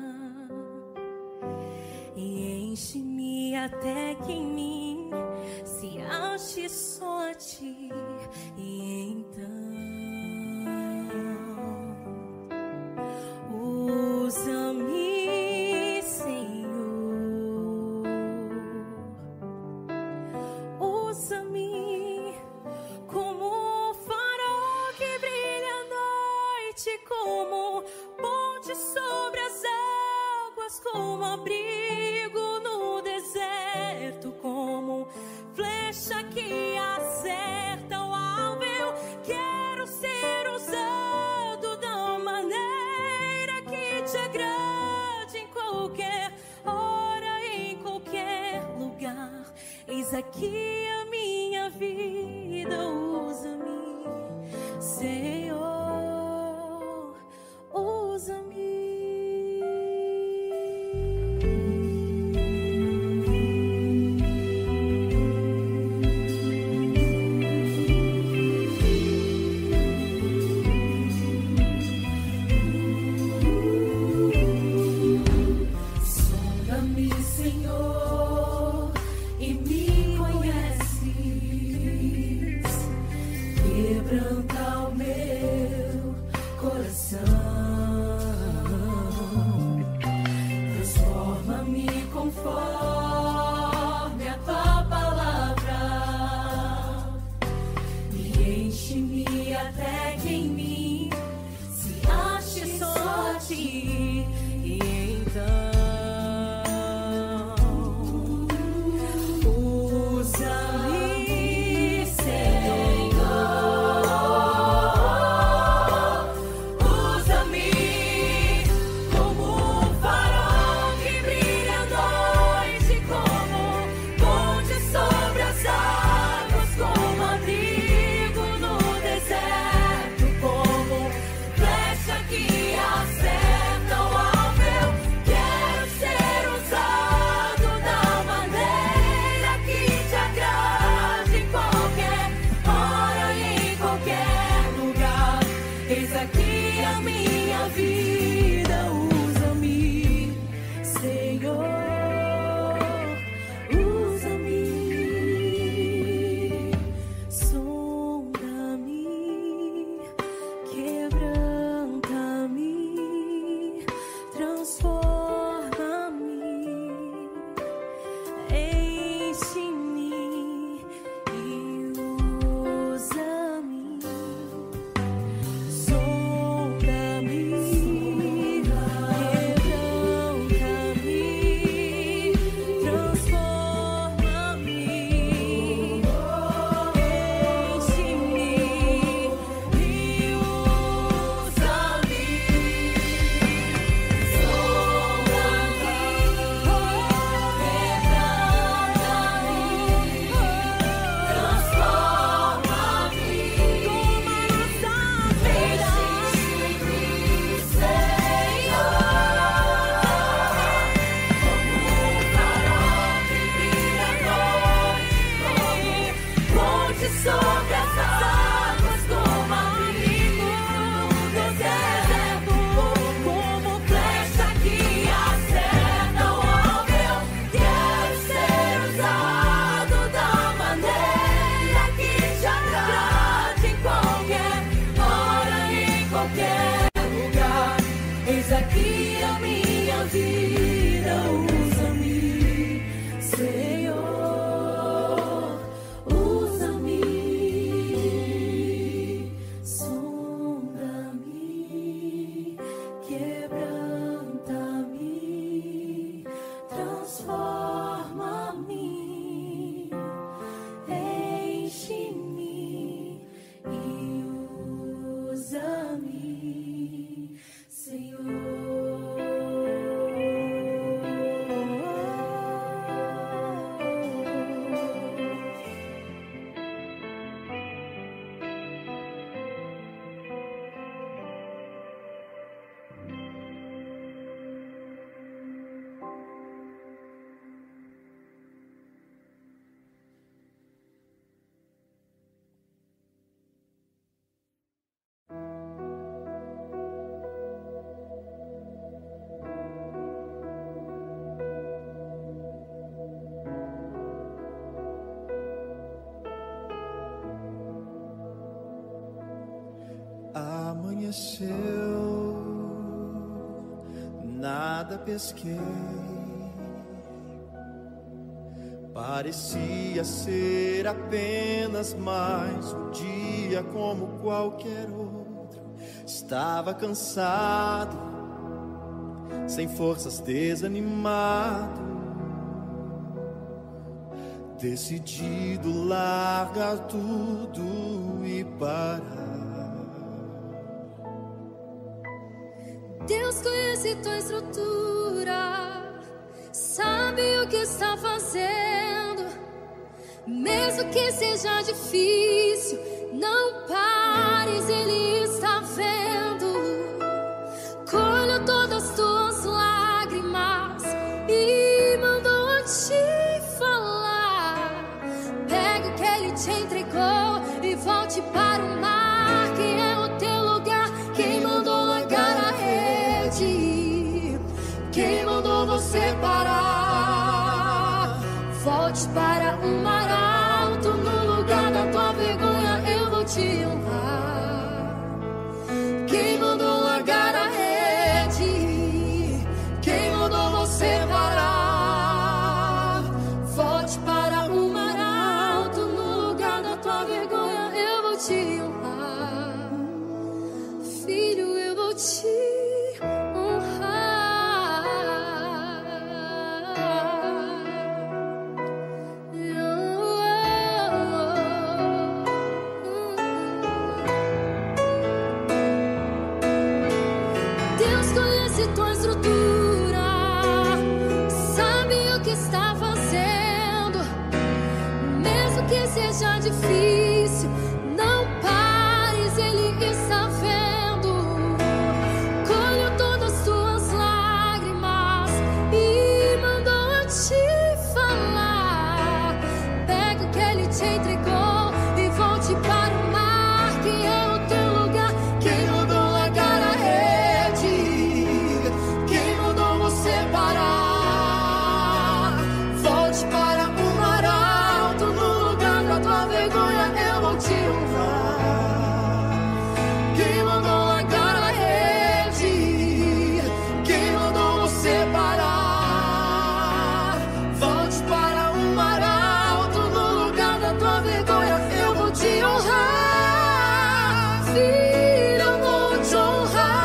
e enche-me até que em mim se ache só a ti. E então usa-me, Senhor, usa-me como farol que brilha à noite, como ponte sobre as águas, como abrigo no deserto, como flecha que acerta o alvo. Eu quero ser usado da maneira que te agrade, em qualquer hora, em qualquer lugar. Eis aqui a minha vida, usa-me, Senhor, usa-me. Sonda-me, Senhor, e me conheces. Quebranta o meu coração. Transforma-me conforme a tua palavra e enche-me até que em mim se ache só a ti. E então usa-me, Senhor, usa-me como um farol que brilha à noite. amanheceu, nada pesquei. Parecia ser apenas mais um dia como qualquer outro. Estava cansado, sem forças, desanimado, decidido largar tudo e parar. Deus conhece tua estrutura, sabe o que está fazendo. Mesmo que seja difícil, não pares, Ele está vendo. Colheu todas as tuas lágrimas e mandou te falar. Pega o que Ele te entregou e volte para o mar, que é o teu lugar. Quem mandou largar a rede? Quem mandou você parar? Volte para o mar alto, no lugar da tua vergonha eu vou te honrar. Quem mandou largar a rede? Quem mandou você parar? Volte para o mar alto, no lugar da tua vergonha eu vou te honrar. Filho, eu vou te tua estrutura, sabe o que está fazendo. Mesmo que seja difícil, não pares, Ele está vendo. Colheu todas as tuas lágrimas e mandou te falar. Pega o que Ele te entregou e volte para o mar, que é o teu lugar. Quem mandou largar a rede? Parar, volte para o mar alto, no lugar da tua vergonha eu vou te honrar. Quem mandou largar a rede? Quem mandou você parar? Volte para o mar alto, no lugar da tua vergonha eu vou te honrar. Filho, eu vou te honrar.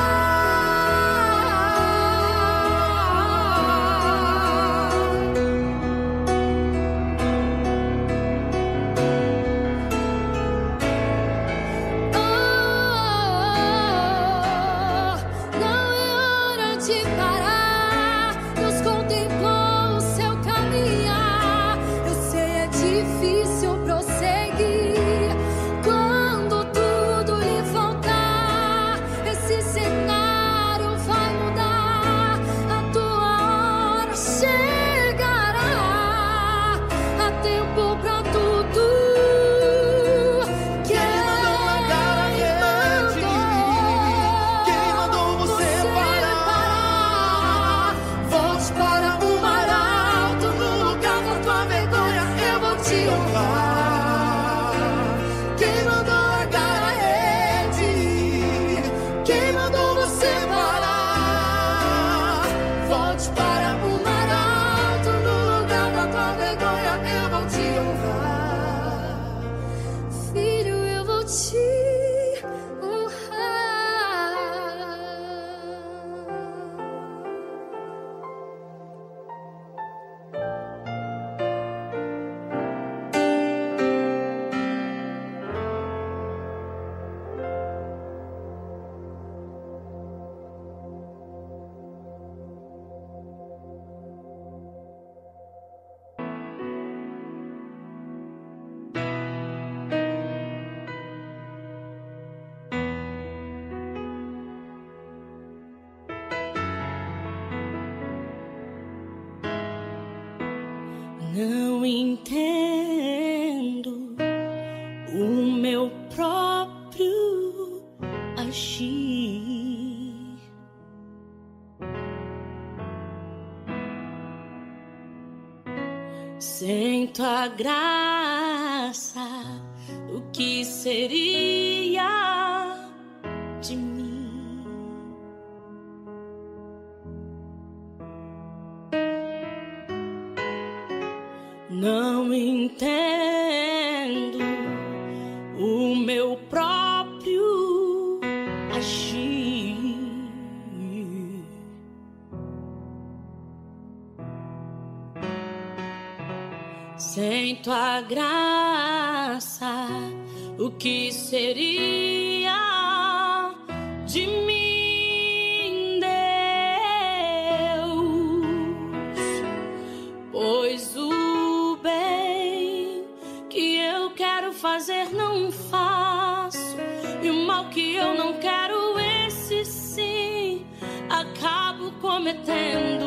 Difícil prosseguir quando tudo lhe faltar. Esse cenário vai mudar, a tua hora chegará. Há tempo pra tudo. Quem mandou largar a rede? Quem mandou você parar? Volte para o mar alto, no lugar da tua vergonha eu vou te honrar. Quem mandou largar a rede? Quem mandou você parar? Volte para o mar alto, no lugar da tua vergonha eu vou te honrar. Filho, eu vou te honrar. Não entendo o meu próprio agir. Sem tua graça, o que seria de mim? Não entendo o meu próprio agir. Sem tua graça, o que seria de mim, Deus? Pois o bem que eu quero fazer não faço, e o mal que eu não quero, esse sim acabo cometendo.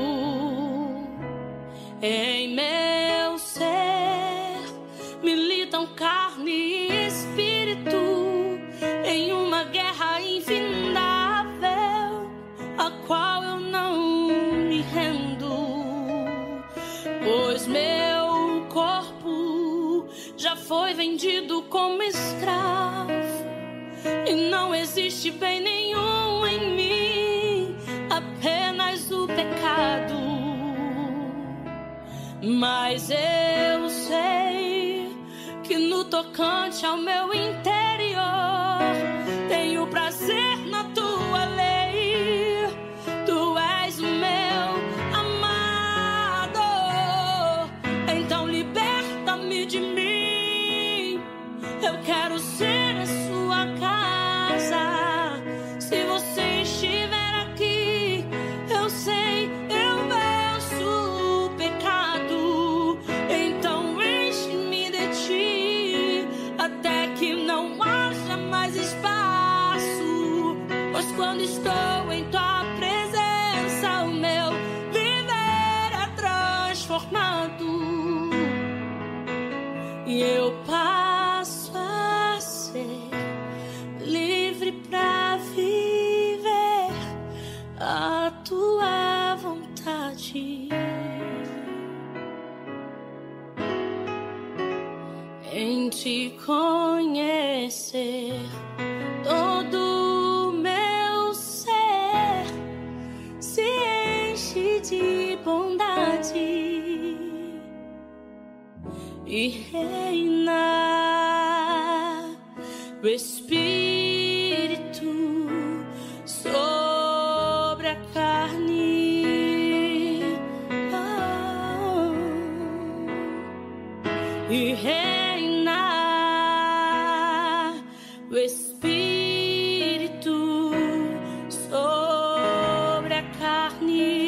Em meu ser militam carne e espírito em uma guerra infindável, a qual eu não me rendo, pois meu corpo já foi vendido como escravo e não existe bem nenhum em mim, apenas o pecado. Mas eu sei que no tocante ao meu interior tenho prazer na tua lei. Tu és o meu amado, então liberta-me de mim. Eu quero ser a sua casa. Se você estiver aqui, eu sei, eu venço o pecado. Então enche-me de ti, até que não haja mais espaço. Pois quando estou em tua presença, o meu viver é transformado, e eu passo a ser livre pra viver a tua vontade. Em te conhecer, todo meu ser se enche de bondade e reina o Espírito sobre a carne, oh, e reina o Espírito sobre a carne.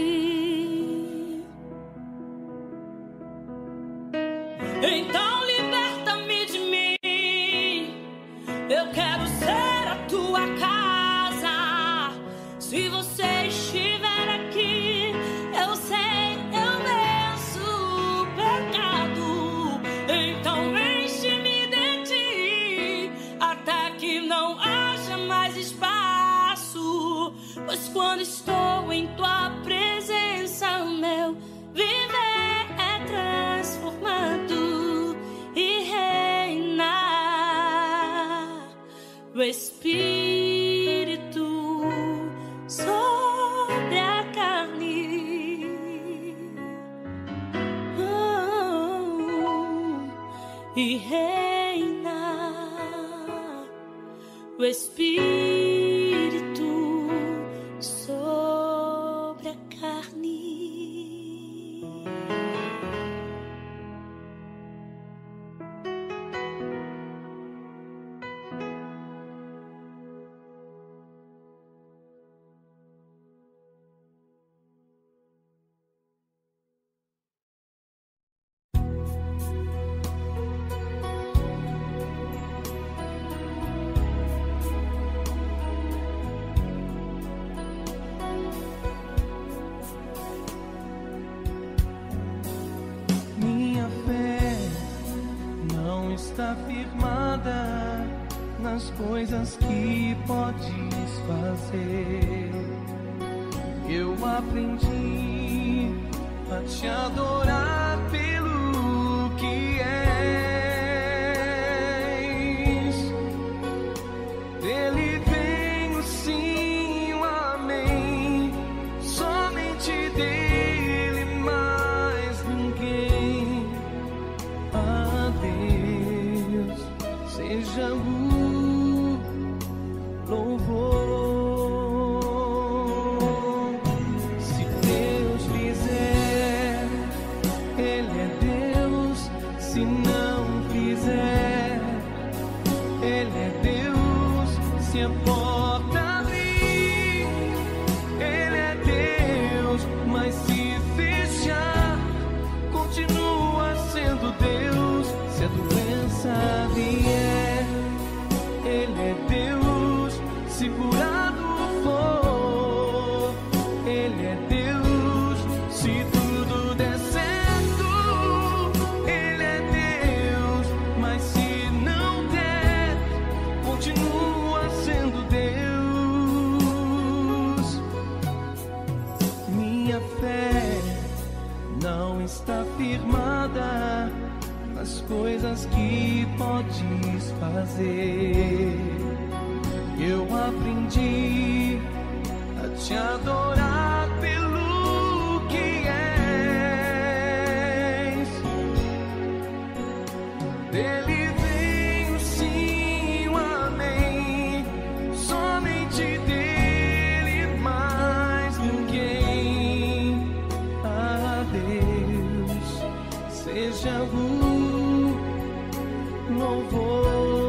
Então liberta-me de mim, eu quero ser a tua casa. Se você estiver aqui, eu sei, eu venço o pecado. Então enche-me de ti, até que não haja mais espaço. Pois quando estou em tua presença, o meu viver é transformado e reina o Espírito sobre a carne, oh, e reina o Espírito sobre a carne. Minha fé não está firmada nas coisas que podes fazer. Eu aprendi a te adorar pelo que és. Dele vem o sim, o amém. Somente dele, mais ninguém. firmada nas coisas que podes fazer. Eu aprendi a te adorar pelo que és. Dele vem o sim, o amém. Somente dele, mais ninguém. A Deus seja o louvor.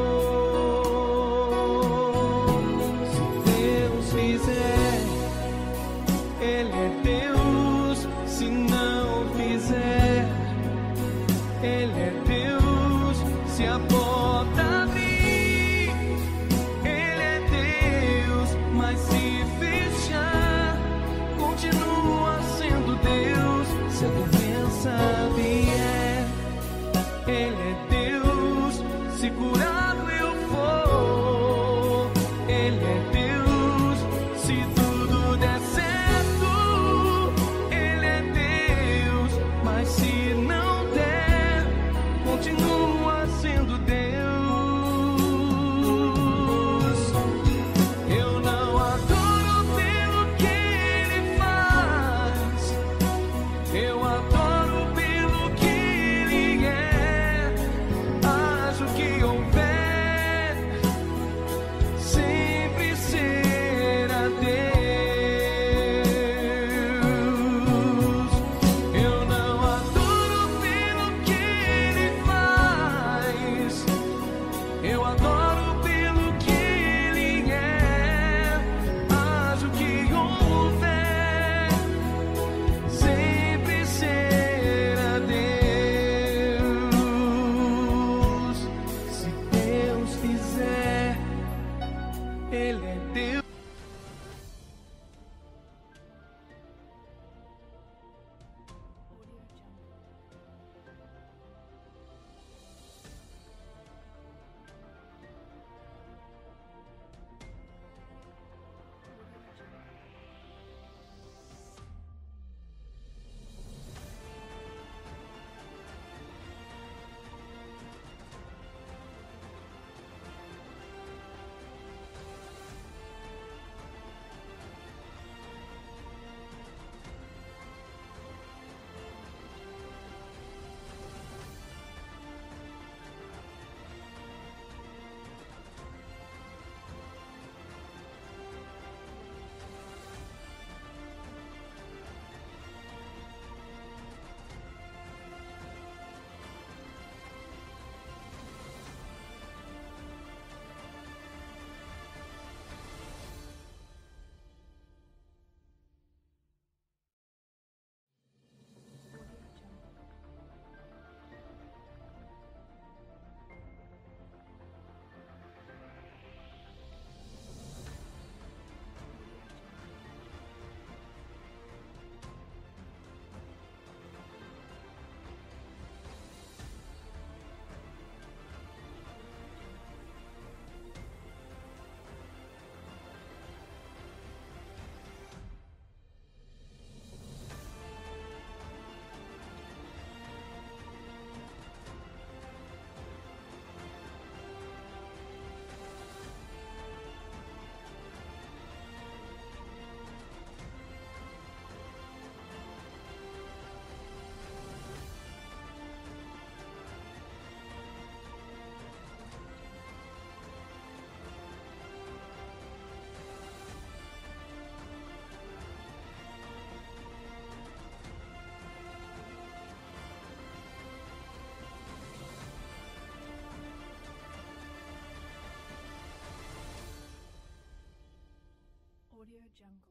Jungle.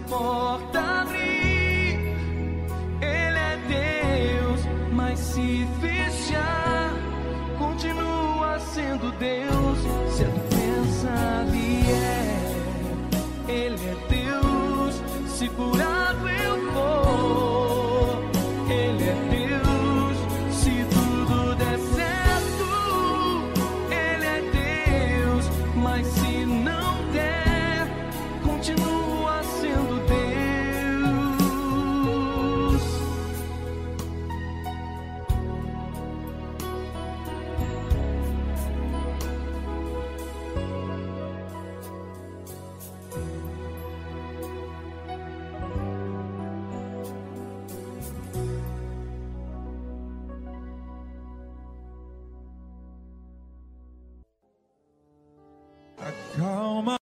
porta abrir, Ele é Deus, mas se fechar, continua sendo Deus. Se a doença vier, Ele é Deus. Se curado eu for, Ele é Deus. Se tudo der certo, Ele é Deus, mas se não der, continua sendo Deus. Calma.